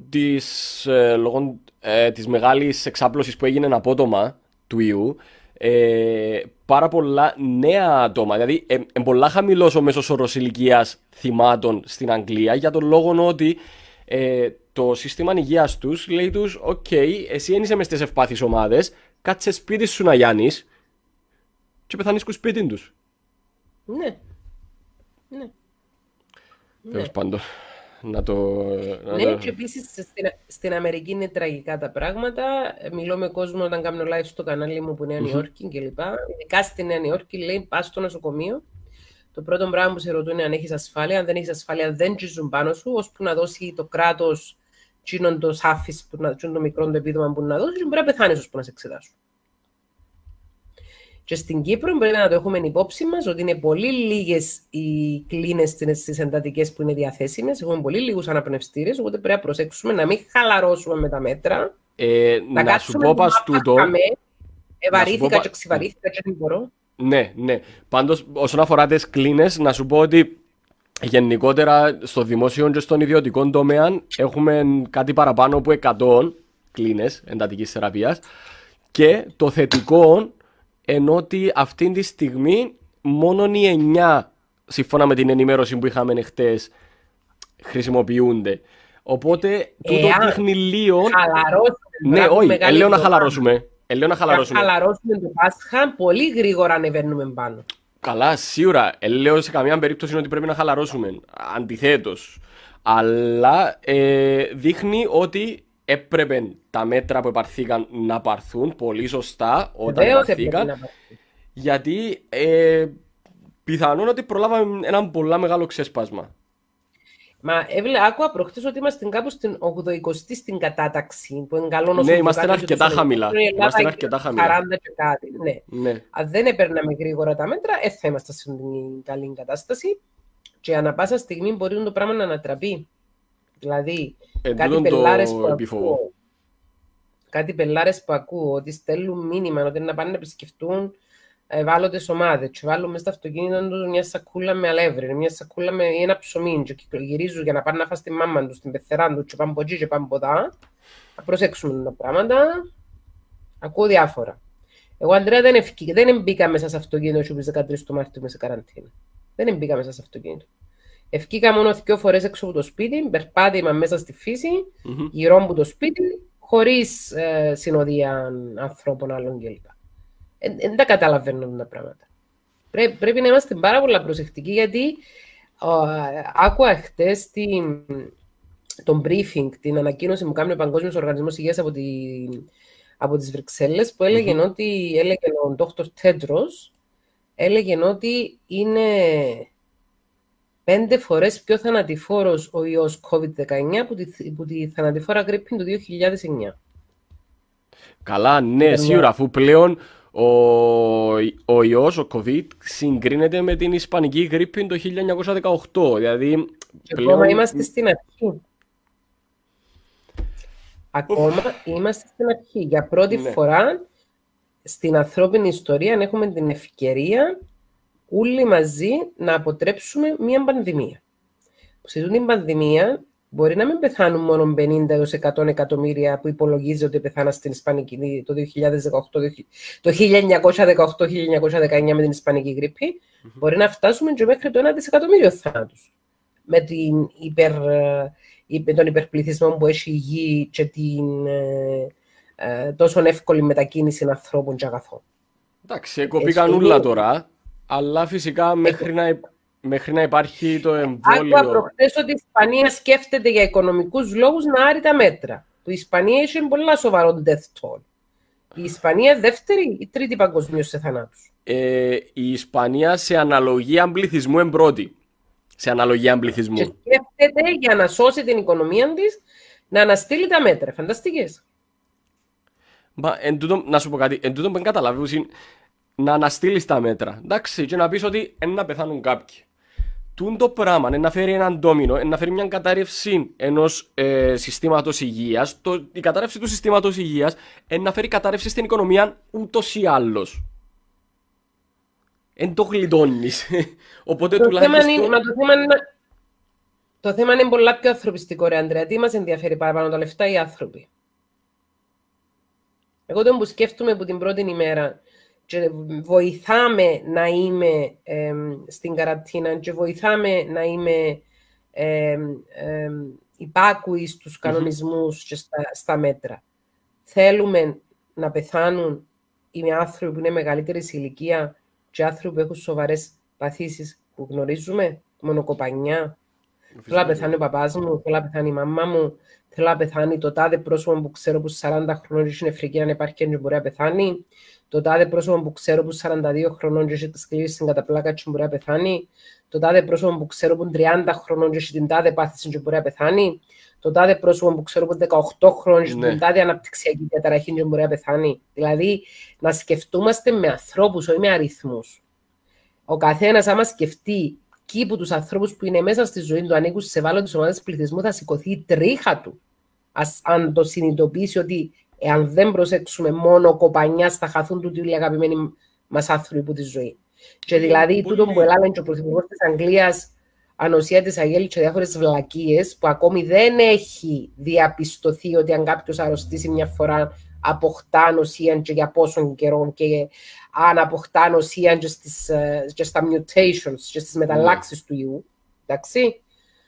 της μεγάλης εξάπλωσης που έγινε απότομα του ιού, πάρα πολλά νέα άτομα, δηλαδή πολλά χαμηλός ο μέσος όρος ηλικίας θυμάτων στην Αγγλία, για τον λόγο ότι το σύστημα υγείας τους λέει τους «ΟΚ, εσύ δεν είσαι μες στις ευπάθεις ομάδες, κάτσε σπίτι σου να γιάνεις και πεθάνεις στο σπίτι τους». Ναι. Τέλος πάντων. Ναι, και επίσης στην Αμερική είναι τραγικά τα πράγματα. Μιλώ με κόσμο όταν κάνω live στο κανάλι μου που είναι Νέα Υόρκη κλπ. Ειδικά στη Νέα Υόρκη λέει πας στο νοσοκομείο. Το πρώτο πράγμα που σε ρωτούν είναι αν έχεις ασφάλεια. Αν δεν έχεις ασφάλεια, δεν τσιζούν πάνω σου, ώσπου να δώσει το κράτος τσίνον το σάφις, το μικρό το επίδομα που να δώσει, και μπορεί να πεθάνεις ώσπου να σε εξετάσουν. Και στην Κύπρο πρέπει να το έχουμε υπόψη μας ότι είναι πολύ λίγες οι κλίνες στις εντατικές που είναι διαθέσιμες. Έχουμε πολύ λίγους αναπνευστήρες, οπότε πρέπει να προσέξουμε να μην χαλαρώσουμε με τα μέτρα. Να σου πω πας τούτο. Ευαρύθηκα και ξυβαρύθηκα και δεν μπορώ. Ναι. Πάντως, όσον αφορά τις κλίνες, να σου πω ότι γενικότερα στο δημόσιο και στον ιδιωτικό τομέα έχουμε κάτι παραπάνω από 100 κλίνες εντατικής θεραπείας. Και το θετικό ενώ ότι αυτή τη στιγμή μόνο οι 9, σύμφωνα με την ενημέρωση που είχαμε χτες, χρησιμοποιούνται. Οπότε τούτο δείχνει λίγο. Ναι, όχι, λέω να χαλαρώσουμε. Να χαλαρώσουμε το Πάσχα, πολύ γρήγορα ανεβαίνουμε πάνω. Καλά, σίγουρα. Λέω σε καμία περίπτωση ότι πρέπει να χαλαρώσουμε. Αντιθέτως. Αλλά δείχνει ότι έπρεπε τα μέτρα που επαρθήκαν να πάρθουν πολύ σωστά όταν επαρθήκαν. Γιατί πιθανόν ότι προλάβαμε ένα πολύ μεγάλο ξέσπασμα. Μα άκουα προχτές ότι είμαστε κάπου στην 80η στην κατάταξη. Που είναι καλό ναι, είμαστε αρκετά χαμηλά. Είμαστε αρκετά χαμηλά. 40 και κάτι. Ναι. Αν δεν έπαιρναμε γρήγορα τα μέτρα, θα είμαστε στην καλή κατάσταση. Και ανά πάσα στιγμή μπορεί το πράγμα να ανατραπεί. Δηλαδή, κάτι πελάρες που ακούω ότι στέλνουν μήνυμα ότι να πάνε να επισκεφτούν ευάλωτες ομάδες και βάλουν μέσα στα αυτοκίνητα τους μια σακούλα με αλεύρι, μια σακούλα με ένα ψωμί και γυρίζουν για να πάνε να φάνε στη μάμα τους, στην πεθερά τους και πάνε από εκεί και πάνε από εδώ. Να προσέξουμε τα πράγματα. Ακούω διάφορα. Εγώ, Αντρέα, δεν μπήκα μέσα σε αυτοκίνητο και 13 του Μάρτιου μέσα σε καραντίνα. Δεν μπήκα μέσα σε αυτοκίνητο. Ευκήκα μόνο 2 φορές έξω από το σπίτι, περπάτημα μέσα στη φύση, γύρω από το σπίτι, χωρίς συνοδεία ανθρώπων άλλων κλπ. Δεν τα καταλαβαίνουν τα πράγματα. Πρέπει να είμαστε πάρα πολύ προσεκτικοί, γιατί άκουα χτες τον briefing, την ανακοίνωση που κάνει ο Παγκόσμιος Οργανισμός Υγείας από τις Βρυξέλλες, που έλεγε ότι, έλεγε ο Dr. Tedros, έλεγε ότι είναι 5 φορές πιο θανατηφόρος ο ιός COVID-19 που τη θανατηφόρα γρίπη του 2009. Καλά, ναι, σίγουρα, αφού πλέον ο ιός, ο COVID, συγκρίνεται με την ισπανική γρίπη το 1918. Δηλαδή, πλέον... Ακόμα είμαστε στην αρχή. Ακόμα είμαστε στην αρχή. Για πρώτη φορά στην ανθρώπινη ιστορία έχουμε την ευκαιρία όλοι μαζί να αποτρέψουμε μια πανδημία. Σε αυτή την πανδημία μπορεί να μην πεθάνουν μόνο 50 έως 100 εκατομμύρια που υπολογίζεται ότι πεθάναν στην Ισπανική το 1918-1919 με την Ισπανική γρίπη. Μπορεί να φτάσουμε και μέχρι το 1 δισεκατομμύριο θάνατους. Με τον υπερπληθυσμό που έχει η γη και την τόσο εύκολη μετακίνηση ανθρώπων και αγαθών. Εντάξει, κοπήκαν όλα τώρα. Αλλά φυσικά μέχρι να υπάρχει το εμβόλιο. Άκουα προχθές ότι η Ισπανία σκέφτεται για οικονομικούς λόγους να άρει τα μέτρα. Η Ισπανία έχει πολλά σοβαρό death toll. Η Ισπανία δεύτερη ή τρίτη παγκοσμίως σε θανάτους. Η Ισπανία σε αναλογία πληθυσμού είναι πρώτη. Σε αναλογία πληθυσμού. Και σκέφτεται για να σώσει την οικονομία της να αναστείλει τα μέτρα. Φανταστικές. Να σου πω κάτι. Εν τούτο που δεν καταλαβαίνω είναι να αναστείλεις τα μέτρα. Εντάξει, και να πεις ότι να πεθάνουν κάποιοι. Τούν το πράγμα να φέρει έναν ντόμινο, να φέρει μια κατάρρευση ενός συστήματος υγείας. Η κατάρρευση του συστήματος υγείας να φέρει κατάρρευση στην οικονομία ούτως ή άλλως. Εν το γλιτώνεις. Οπότε τουλάχιστον... Το θέμα είναι πολλά πιο ανθρωπιστικό, ρε Ανδρέα. Τι μας ενδιαφέρει παραπάνω τα λεφτά ή οι άνθρωποι. Εγώ τον που σκέφτομαι από την πρώτη ημέρα και βοηθάμε να είμαι στην καραντίνα και βοηθάμε να είμαι υπάκουοι στους κανονισμούς και στα μέτρα. Θέλουμε να πεθάνουν οι άνθρωποι που είναι μεγαλύτερη ηλικία και άνθρωποι που έχουν σοβαρές παθήσεις που γνωρίζουμε, μονοκοπανιά. Θέλω να πεθάνει ο παπάς μου, θέλω να πεθάνει η μαμά μου, θέλω να πεθάνει το τάδε πρόσωπο που ξέρω που 40 χρονών και είναι φρική να υπάρχει και μπορεί να πεθάνει, το τάδε πρόσωπο που ξέρω που 42 χρονών και έχει σκληρή στην καταπλάκα και μπορεί να πεθάνει, το τάδε πρόσωπο που ξέρω που 30 χρονών και έχει την τάδε πάθηση και μπορεί να πεθάνει, το τάδε πρόσωπο που ξέρω που 18 χρονών και την τάδε αναπτυξιακή διαταραχή και μπορεί να πεθάνει. Δηλαδή, να σκεφτούμαστε με ανθρώπους, όχι με αριθμούς. Ο καθένας, άμα σκεφτεί που τους ανθρώπους που είναι μέσα στη ζωή του ανήκουν σε ευάλωτες ομάδες πληθυσμού, θα σηκωθεί η τρίχα του. Αν το συνειδητοποιήσει ότι εάν δεν προσέξουμε μόνο κοπανιά, θα χαθούν τούτοι οι αγαπημένοι μας άνθρωποι από τη ζωή. Και δηλαδή, τούτο που έλαβε και ο πρωθυπουργός της Αγγλίας, Ανοσία της Αγέλη και διάφορες βλακίες, που ακόμη δεν έχει διαπιστωθεί ότι αν κάποιος αρρωστήσει μια φορά, αποκτά νοσία και για πόσον καιρό και αν αποκτά νοσία και στα mutations και στις μεταλλάξεις του ιού. Εντάξει.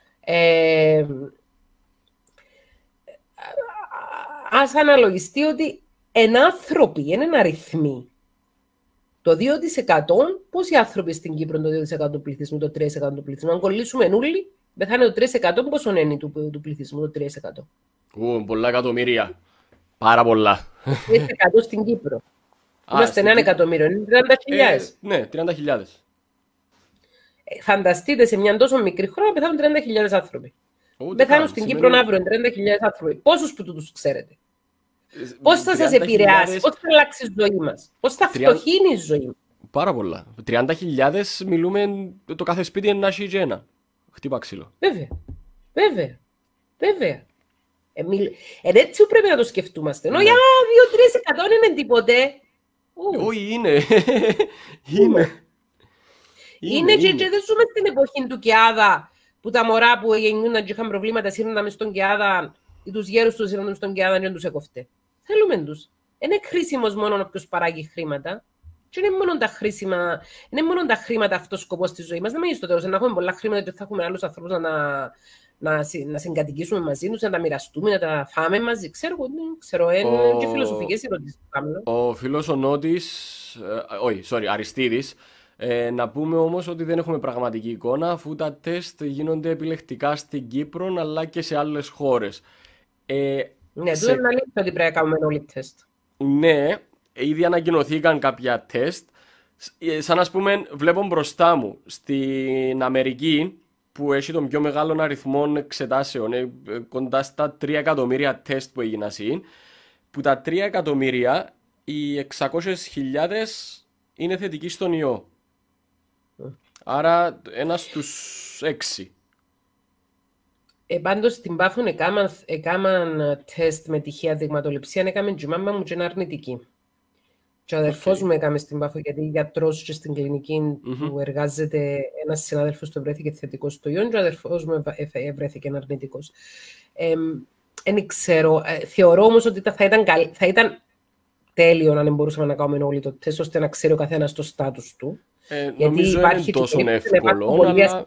Ας αναλογιστεί ότι εν άνθρωποι, είναι αριθμοί. Το 2% πόσοι άνθρωποι στην Κύπρο το 2% του πληθυσμού, το 3% του πληθυσμού. Αν κολλήσουμε όλοι, πεθάνε το 3% πόσο είναι του πληθυσμού, το 3%. Πολλά εκατομμύρια. Πάρα πολλά. 3% στην Κύπρο. Είμαστε 1 εκατομμύριο, είναι 30.000. Ναι, 30.000. Φανταστείτε σε μια τόσο μικρή χώρα πεθάνουν 30.000 άνθρωποι. Πεθάνουν στην Κύπρο αύριο 30.000 άνθρωποι. Πόσους που τους ξέρετε. Πώς θα σας επηρεάσει, πώς θα αλλάξει η ζωή μας, πώς θα φτωχύνει η ζωή μας. Πάρα πολλά. 30.000 μιλούμε το κάθε σπίτι να έχει και ένα. Χτύπα ξύλο. Βέβαια. Έτσι πρέπει να το σκεφτούμαστε. Ενώ για 2-3% είναι τίποτε. Όχι, είναι. Είναι και δεν ζούμε στην εποχή του Κιάδα που τα μωρά που γεννιούνταν και είχαν προβλήματα σύρνονταν μες στον Κιάδα ή τους γέρους τους σύρνονταν στον Κιάδα και δεν τους έκοφτε. Θέλουμε τους. Είναι χρήσιμος μόνο όποιος παράγει χρήματα. Και είναι μόνο τα χρήματα αυτός ο σκοπός της ζωής μας. Δεν είναι στο τέλος να έχουμε πολλά χρήματα και θα έχουμε άλλους ανθρώπους να συγκατοικήσουμε μαζί τους, να τα μοιραστούμε, να τα φάμε μαζί. Ξέρω, και φιλοσοφικές ερωτήσεις που κάνουμε. Ο φίλος ο Νότης, Αριστίδης, να πούμε όμως ότι δεν έχουμε πραγματική εικόνα αφού τα τεστ γίνονται επιλεκτικά στην Κύπρο αλλά και σε άλλες χώρες. Ναι, τούτο είναι αλήθεια ότι πρέπει να κάνουμε όλοι τεστ. Ναι, ήδη ανακοινωθήκαν κάποια τεστ. Σαν να πούμε, βλέπω μπροστά μου στην Αμερική που έχει τον πιο μεγάλο αριθμό εξετάσεων, κοντά στα 3 εκατομμύρια τεστ που έγιναν συν, που τα 3 εκατομμύρια, οι 600.000 είναι θετικοί στον ιό. Άρα ένας στους 6. Πάντως στην Πάφων έκαναν τεστ με τυχαία δειγματοληψία, έκαμε και η μάμα μου και είναι αρνητική. Και ο αδερφός μου έκαμε στην Πάφο, γιατί γιατρός και στην κλινική που εργάζεται ένας συνάδελφος του βρέθηκε θετικός στο ιόν και ο αδερφός μου βρέθηκε αρνητικός. Δεν ξέρω, θεωρώ όμως ότι θα ήταν τέλειο αν μπορούσαμε να κάνουμε όλοι το τεστ, ώστε να ξέρει ο καθένας το στάτους του. Νομίζω είναι τόσο εύκολο, αλλά...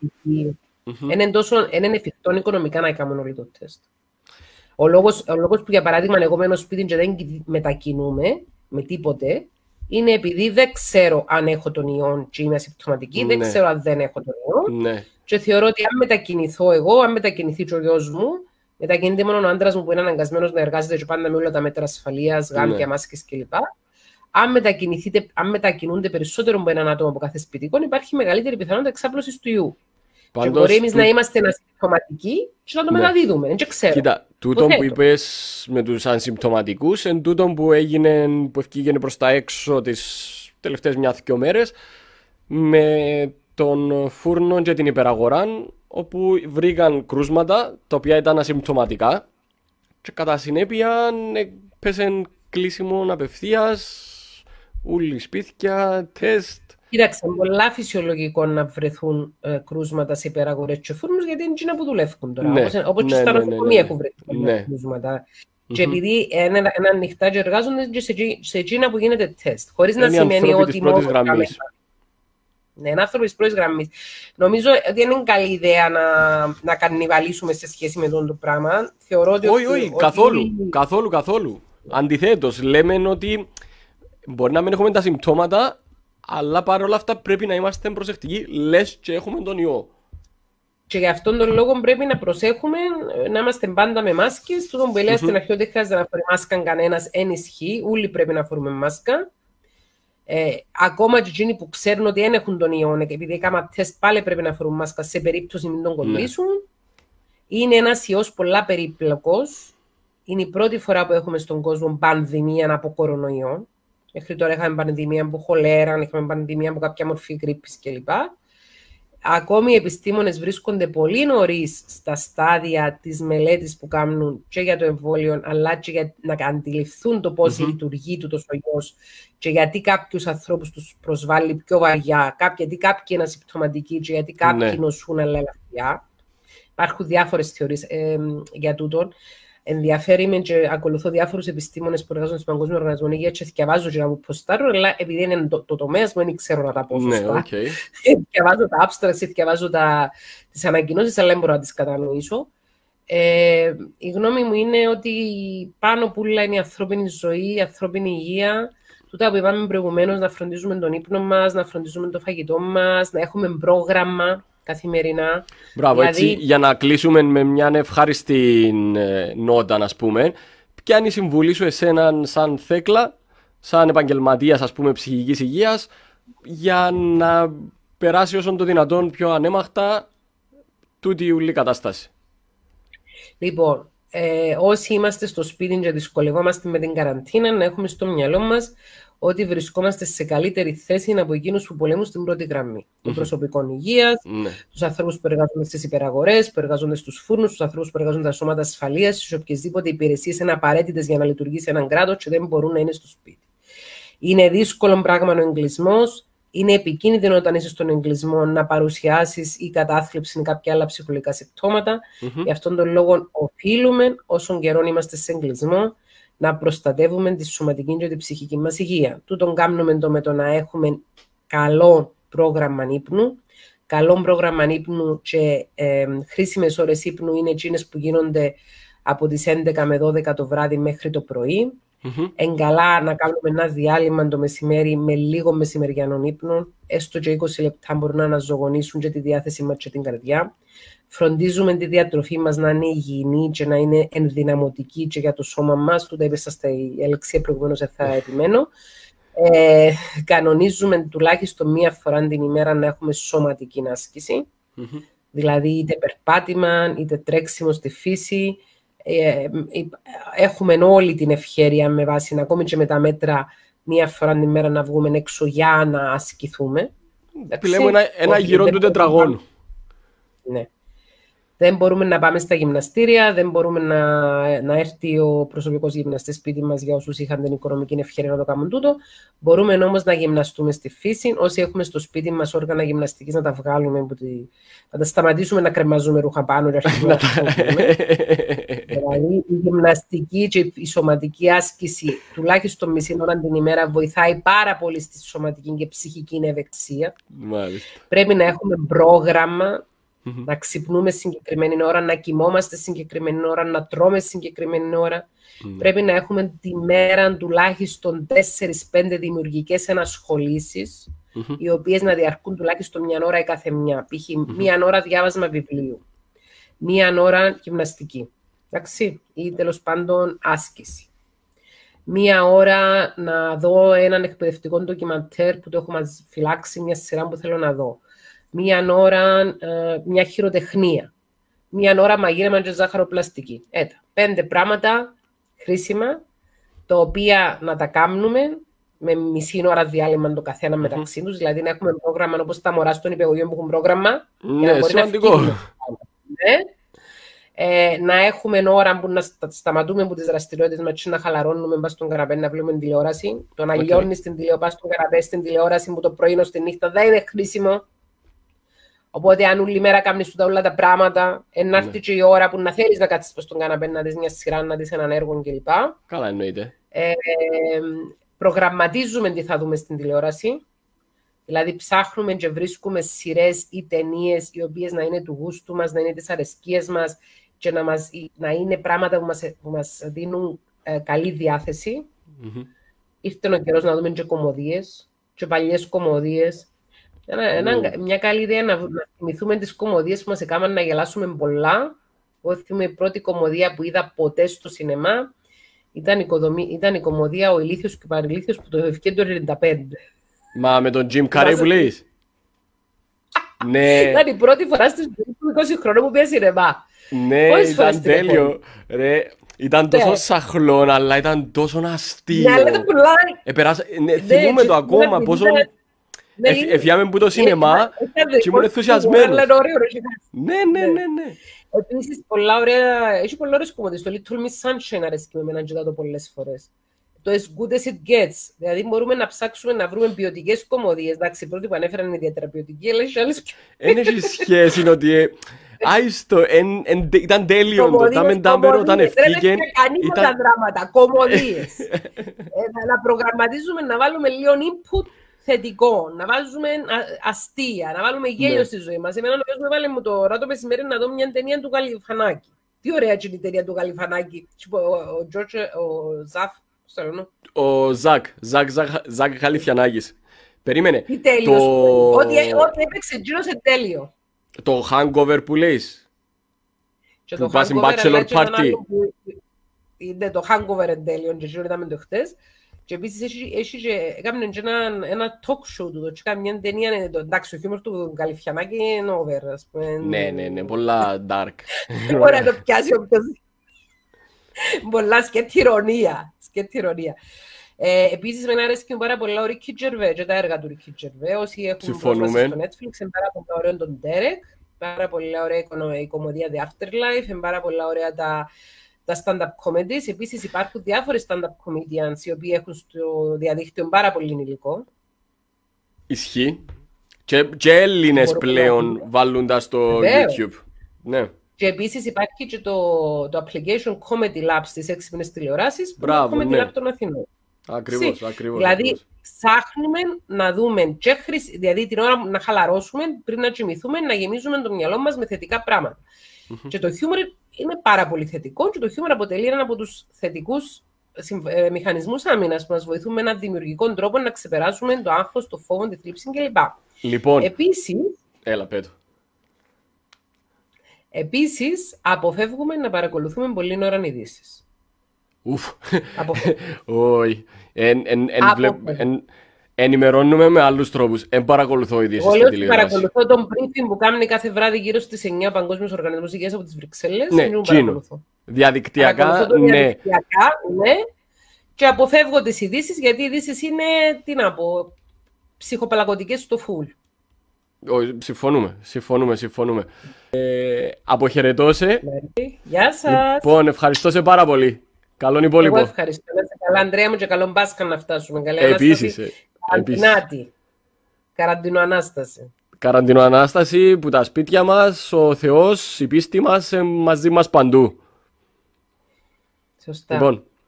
Είναι εφικτό οικονομικά να κάνουμε όλοι το τεστ. Ο λόγος που, για παράδειγμα, εγώ μένω σπίτι και δεν μετακινούμε με τίποτε, είναι επειδή δεν ξέρω αν έχω τον ιόν και είμαι ασυμπτωματική, δεν ξέρω αν δεν έχω τον ιόν. Και θεωρώ ότι αν μετακινηθώ εγώ, αν μετακινηθεί και ο γιος μου, Μετακινείται μόνο ο άντρας μου που είναι αναγκασμένος να εργάζεται και πάντα με όλα τα μέτρα ασφαλείας, γάντια, μάσκες κλπ. Αν μετακινούνται περισσότερο από έναν άτομο από κάθε σπιτικό, υπάρχει μεγαλύτερη πιθανότητα εξάπλωσης του ιού. Πάντως, και μπορεί εμείς να είμαστε ασυμπτωματικοί και να το μεταδίδουμε. Δεν ξέρω. Κοίτα, τούτο που είπες με τους ασυμπτωματικούς είναι τούτο που ευκήγαινε προς τα έξω τις τελευταίες 1-2 μέρες με τον φούρνο και την υπεραγορά, όπου βρήκαν κρούσματα τα οποία ήταν ασυμπτωματικά και κατά συνέπεια πέσαν κλείσιμο απευθείας, ούλοι σπίτια, τεστ. Κοίταξε, πολλά φυσιολογικό να βρεθούν κρούσματα σε υπεραγορές και φούρνους, γιατί είναι εκείνα που δουλεύουν τώρα. Όπως και στα νοσοκομεία έχουν βρεθεί κρούσματα. Και επειδή είναι ανοιχτά και εργάζονται και σε εκείνα που γίνεται τεστ. Χωρίς να σημαίνει ότι μόνο ναι, είναι άνθρωποι της πρώτης γραμμής. Νομίζω ότι είναι καλή ιδέα να κανιβαλίσουμε σε σχέση με αυτό το πράγμα. Θεωρώ ότι όχι, καθόλου. Αντιθέτως, λέμε ότι μπορεί να μην έχουμε τα συμπτώματα, αλλά παρόλα αυτά πρέπει να είμαστε προσεκτικοί, λες και έχουμε τον ιό. Και γι' αυτόν τον λόγο πρέπει να προσέχουμε, να είμαστε πάντα με μάσκες. Τούτο που έλεγα στην αρχή ότι χρειάζεται να φορεί μάσκα κανένας, εν ισχύει. Όλοι πρέπει να φορούμε μάσκα. Ακόμα και εκείνοι που ξέρουν ότι δεν έχουν τον ιό, επειδή έκανα τεστ πάλι πρέπει να φορούν μάσκα σε περίπτωση μην τον κολλήσουν. Είναι ένας ιός πολλά περίπλοκος. Είναι η πρώτη φορά που έχουμε στον κόσμο πανδημία από κορονοϊό. Μέχρι τώρα είχαμε πανδημία από χολέρα, είχαμε πανδημία από κάποια μορφή γρίπης κλπ. Ακόμη οι επιστήμονες βρίσκονται πολύ νωρίς στα στάδια της μελέτης που κάνουν και για το εμβόλιο, αλλά και για να αντιληφθούν το πώς λειτουργεί τούτος ο ιός και γιατί κάποιους ανθρώπους τους προσβάλλει πιο βαριά, γιατί κάποιοι είναι ασυμπτωματικοί και γιατί κάποιοι νοσούν αλλά ελαφριά. Υπάρχουν διάφορες θεωρίες για τούτον. Ενδιαφέρει με και ακολουθώ διάφορους επιστήμονες που εργάζονται στον Παγκόσμιο Οργανισμό Υγείας και διαβάζω και να μου ποστάρω, αλλά επειδή είναι το τομέας μου δεν ξέρω να τα πω σωστά. Διαβάζω τα abstracts, διαβάζω τις ανακοινώσεις, αλλά δεν μπορώ να τις κατανοήσω. Η γνώμη μου είναι ότι πάνω που όλα είναι η ανθρώπινη ζωή, η ανθρώπινη υγεία, τούτα που είπαμε προηγουμένως, να φροντίζουμε τον ύπνο μας, να φροντίζουμε το φαγητό μας, να έχουμε πρόγραμμα καθημερινά. Μπράβο, δηλαδή... έτσι, για να κλείσουμε με μια ευχάριστη νότα, ας πούμε, ποια είναι η συμβουλή σου εσέναν σαν Θέκλα, σαν επαγγελματίας, ας πούμε, ψυχικής υγείας, για να περάσει όσο το δυνατόν πιο ανέμαχτα τούτη η ουλή κατάσταση? Λοιπόν, όσοι είμαστε στο σπίτι και δυσκολευόμαστε με την καραντίνα, να έχουμε στο μυαλό μας ότι βρισκόμαστε σε καλύτερη θέση από εκείνους που πολεμούν στην πρώτη γραμμή. Των προσωπικών υγείας, τους ανθρώπους που εργάζονται στις υπεραγορές, που εργάζονται στους φούρνους, τους ανθρώπους που εργάζονται στα σώματα ασφαλείας, στις οποιασδήποτε υπηρεσίες είναι απαραίτητες για να λειτουργήσει έναν κράτος και δεν μπορούν να είναι στο σπίτι. Είναι δύσκολο πράγμα ο εγκλισμός. Είναι επικίνδυνο όταν είσαι στον εγκλισμό να παρουσιάσεις ή κατάθλιψη ή κάποια άλλα ψυχολογικά συμπτώματα. Γι' αυτόν τον λόγο οφείλουμε, όσον καιρό είμαστε σε εγκλισμό, να προστατεύουμε τη σωματική και τη ψυχική μας υγεία. Τούτον κάνουμε με το να έχουμε καλό πρόγραμμα ύπνου. Καλό πρόγραμμα ύπνου και χρήσιμες ώρες ύπνου είναι εκείνες που γίνονται από τις 11 με 12 το βράδυ μέχρι το πρωί. Εγκαλά να κάνουμε ένα διάλειμμα το μεσημέρι με λίγο μεσημεριανών ύπνων, έστω και 20 λεπτά μπορούν να αναζωογονήσουν και τη διάθεση μας και την καρδιά. Φροντίζουμε τη διατροφή μας να είναι υγιεινή και να είναι ενδυναμωτική και για το σώμα μας. Τούτα είπες στα ελεξία προηγουμένως, θα επιμένω. Κανονίζουμε τουλάχιστον μία φορά την ημέρα να έχουμε σωματική άσκηση. Δηλαδή είτε περπάτημα, είτε τρέξιμο στη φύση. Έχουμε όλη την ευχέρεια με βάση, ακόμη και με τα μέτρα, μία φορά την ημέρα να βγούμε έξω για να ασκηθούμε. Επιλέγουμε ένα γύρο του τετραγώνου. Ναι. Δεν μπορούμε να πάμε στα γυμναστήρια, δεν μπορούμε να έρθει ο προσωπικός γυμναστής σπίτι μας για όσους είχαν την οικονομική ευκαιρία να το κάνουν τούτο. Μπορούμε όμως να γυμναστούμε στη φύση. Όσοι έχουμε στο σπίτι μας όργανα γυμναστικής να τα βγάλουμε, να τα σταματήσουμε να κρεμαζούμε ρούχα πάνω και να τα χρησιμοποιούμε. Δηλαδή η γυμναστική και η σωματική άσκηση τουλάχιστον μισή ώρα την ημέρα βοηθάει πάρα πολύ στη σωματική και ψυχική ευεξία. Πρέπει να έχουμε πρόγραμμα. Να ξυπνούμε συγκεκριμένη ώρα, να κοιμόμαστε συγκεκριμένη ώρα, να τρώμε συγκεκριμένη ώρα. Πρέπει να έχουμε τη μέρα τουλάχιστον 4-5 δημιουργικές ενασχολήσεις, οι οποίες να διαρκούν τουλάχιστον μια ώρα η κάθε μια. Π.χ. μια ώρα διάβασμα βιβλίου, μια ώρα γυμναστική, Εντάξει, ή τέλος πάντων άσκηση. Μία ώρα να δω έναν εκπαιδευτικό ντοκιμαντέρ που το έχω φυλάξει, μια σειρά που θέλω να δω. Μία ώρα μια χειροτεχνία. Μία ώρα μαγείρεμα και ζάχαροπλαστική. 5 πράγματα χρήσιμα, τα οποία να τα κάνουμε με μισή ώρα διάλειμμα το καθένα μεταξύ τους. Δηλαδή να έχουμε πρόγραμμα όπως τα μωρά στον υπηαγωγείο που έχουν πρόγραμμα. Ναι, σημαντικό. Να έχουμε ώρα που να σταματούμε από τις δραστηριότητες μας και να χαλαρώνουμε μπας στον καναπέ να βλέπουμε τηλεόραση. Το να λιώνεις στην τηλεόραση, στον καναπέ στην τηλεόραση που το πρωί ως τη νύχτα δεν είναι χρήσιμο. Οπότε αν όλη μέρα κάνεις όλα τα πράγματα, να έρθει και η ώρα που να θέλεις να κάτσεις στον καναπέ, να δεις μια σειρά, να δεις έναν έργο κλπ. Καλά εννοείται. Προγραμματίζουμε τι θα δούμε στην τηλεόραση. Δηλαδή ψάχνουμε και βρίσκουμε σειρές ή ταινίες οι οποίες να είναι του γούστου μας, να είναι τις αρεσκίες μας και να είναι πράγματα που μας δίνουν καλή διάθεση. Ήρθε ο καιρός να δούμε και κομμωδίες, και παλιές κομμωδίες. Μια καλή ιδέα να θυμηθούμε τις κομμωδίες που μας έκαναν να γελάσουμε πολλά. Εγώ θυμούμαι η πρώτη κομμωδία που είδα ποτέ στο σινεμά ήταν η κομμωδία «Ο ηλίθιος και ο παρηλίθιος» που το ευκαιρία το 1995. Μα με τον Jim Carrey που λέεις. Ναι. Ήταν η πρώτη φορά στις 20 χρόνων που πήγα σινεμά. Ναι, ήταν τέλειο. Ήταν τόσο σαχλόν, αλλά ήταν τόσο αστείο. Ναι, αλλά ήταν πολλά. Θυμούμε το ακόμα, πόσο... Εφιάμε που το σινεμά και ήμουν ενθουσιασμένος. Ναι. Επίσης, έχει πολλά ωραίες κομμωδίες. Το Little Miss Sunshine αρέσκει με εμένα και το πολλές φορές. Το As Good As It Gets. Δηλαδή, μπορούμε να ψάξουμε να βρούμε ποιοτικές κομμωδίες. Εντάξει, πρώτη που ανέφεραν είναι ιδιαίτερα ποιοτική, αλλά έχει άλλες πιο... Εν έχει σχέση, είναι ότι... Άιστο, ήταν τέλειο το τάμεν όταν ευκήγεν. Ήταν δράματα, κομμωδίες. Να προγραμματίζουμε, να βάλουμε λίγο input θετικό, να βάζουμε αστεία, να βάλουμε γέλιο στη ζωή μας. Εμένα νομίζω με βάλε μου τώρα το μεσημέρι να δω μια ταινία του Γαλιφανάκη. Τι ωραία είναι η ταινία του Γαλιφανάκη. Ο Τζόρτζ, ο Ζαφ, ο Ζακ Γαλιφιανάκης. Περίμενε. Τι τέλειος. Ό,τι έπαιξε γύρωσε τέλειο. Το hangover που λέεις. Που πας στην bachelor party. Ναι, το hangover εν τέλειο και γύρω είδαμε το χτες. Και επίσης έκαμε ένα talk show του, και έκανε μια ταινία, εντάξει, ο χιούμορ του Γαλιφιανάκη είναι over, ας πούμε. Ναι, πολλά dark. Μπορεί να το πιάσει όποιος. Πολλά σκέτη ηρωνία. Επίσης, με αρέσκει πάρα πολλά ο Ρίκι Τζερβέ και τα έργα του Ρίκι Τζερβέ. Όσοι έχουν πρόσβαση στο Netflix, είναι πάρα πολλά ωραία τον Derek, πάρα πολλά ωραία η κομμωδία The Afterlife, είναι πάρα πολλά ωραία τα stand-up comedies. Επίσης υπάρχουν διάφορες stand-up comedians οι οποίοι έχουν στο διαδίκτυο πάρα πολύ υλικό. Ισχύει. Και Έλληνες πλέον βάλλοντα στο YouTube. Ναι. Και επίσης υπάρχει και το application Comedy Labs στις έξυπνες τηλεοράσεις που είναι Comedy Lab των Αθηνών. Ακριβώς. Δηλαδή ψάχνουμε να δούμε δηλαδή την ώρα να χαλαρώσουμε πριν να κοιμηθούμε, να γεμίζουμε το μυαλό μας με θετικά πράγματα. Και το χιούμορ είναι πάρα πολύ θετικό και το χιούμορ αποτελεί έναν από τους θετικούς μηχανισμούς άμυνας που μας βοηθούν με έναν δημιουργικό τρόπο να ξεπεράσουμε το άγχος, το φόβο, τη θλίψη κλπ. Λοιπόν, επίσης, πέτω. Επίσης, αποφεύγουμε να παρακολουθούμε πολλή ώρα ειδήσεις. Όχι. Ενημερώνουμε με άλλους τρόπους. Εν παρακολουθώ ειδήσεις στην τηλεόραση. Παρακολουθώ τον briefing που κάνει κάθε βράδυ γύρω στις 9 Παγκόσμιος Οργανισμός Υγείας από τις Βρυξέλλες. Ναι, Κίνο. Διαδικτυακά, ναι. Και αποφεύγω τις ειδήσεις, γιατί οι ειδήσεις είναι, τι να πω, ψυχοπαλακωτικές στο φουλ. Συμφωνούμε. Αποχαιρετώ σε. Γεια σας. Λοιπόν, ευχαριστώ σε πάρα πολύ. Καλόν υπόλοιπο. Εγώ ευχαριστώ. Καλά, Ανδρέα μου, και καλό Πάσχα να φτάσουμε. Καλή Επίσης. Καραντινοανάσταση που τα σπίτια μας, ο Θεός, η πίστη μας μαζί μας παντού. Σωστά. Λοιπόν,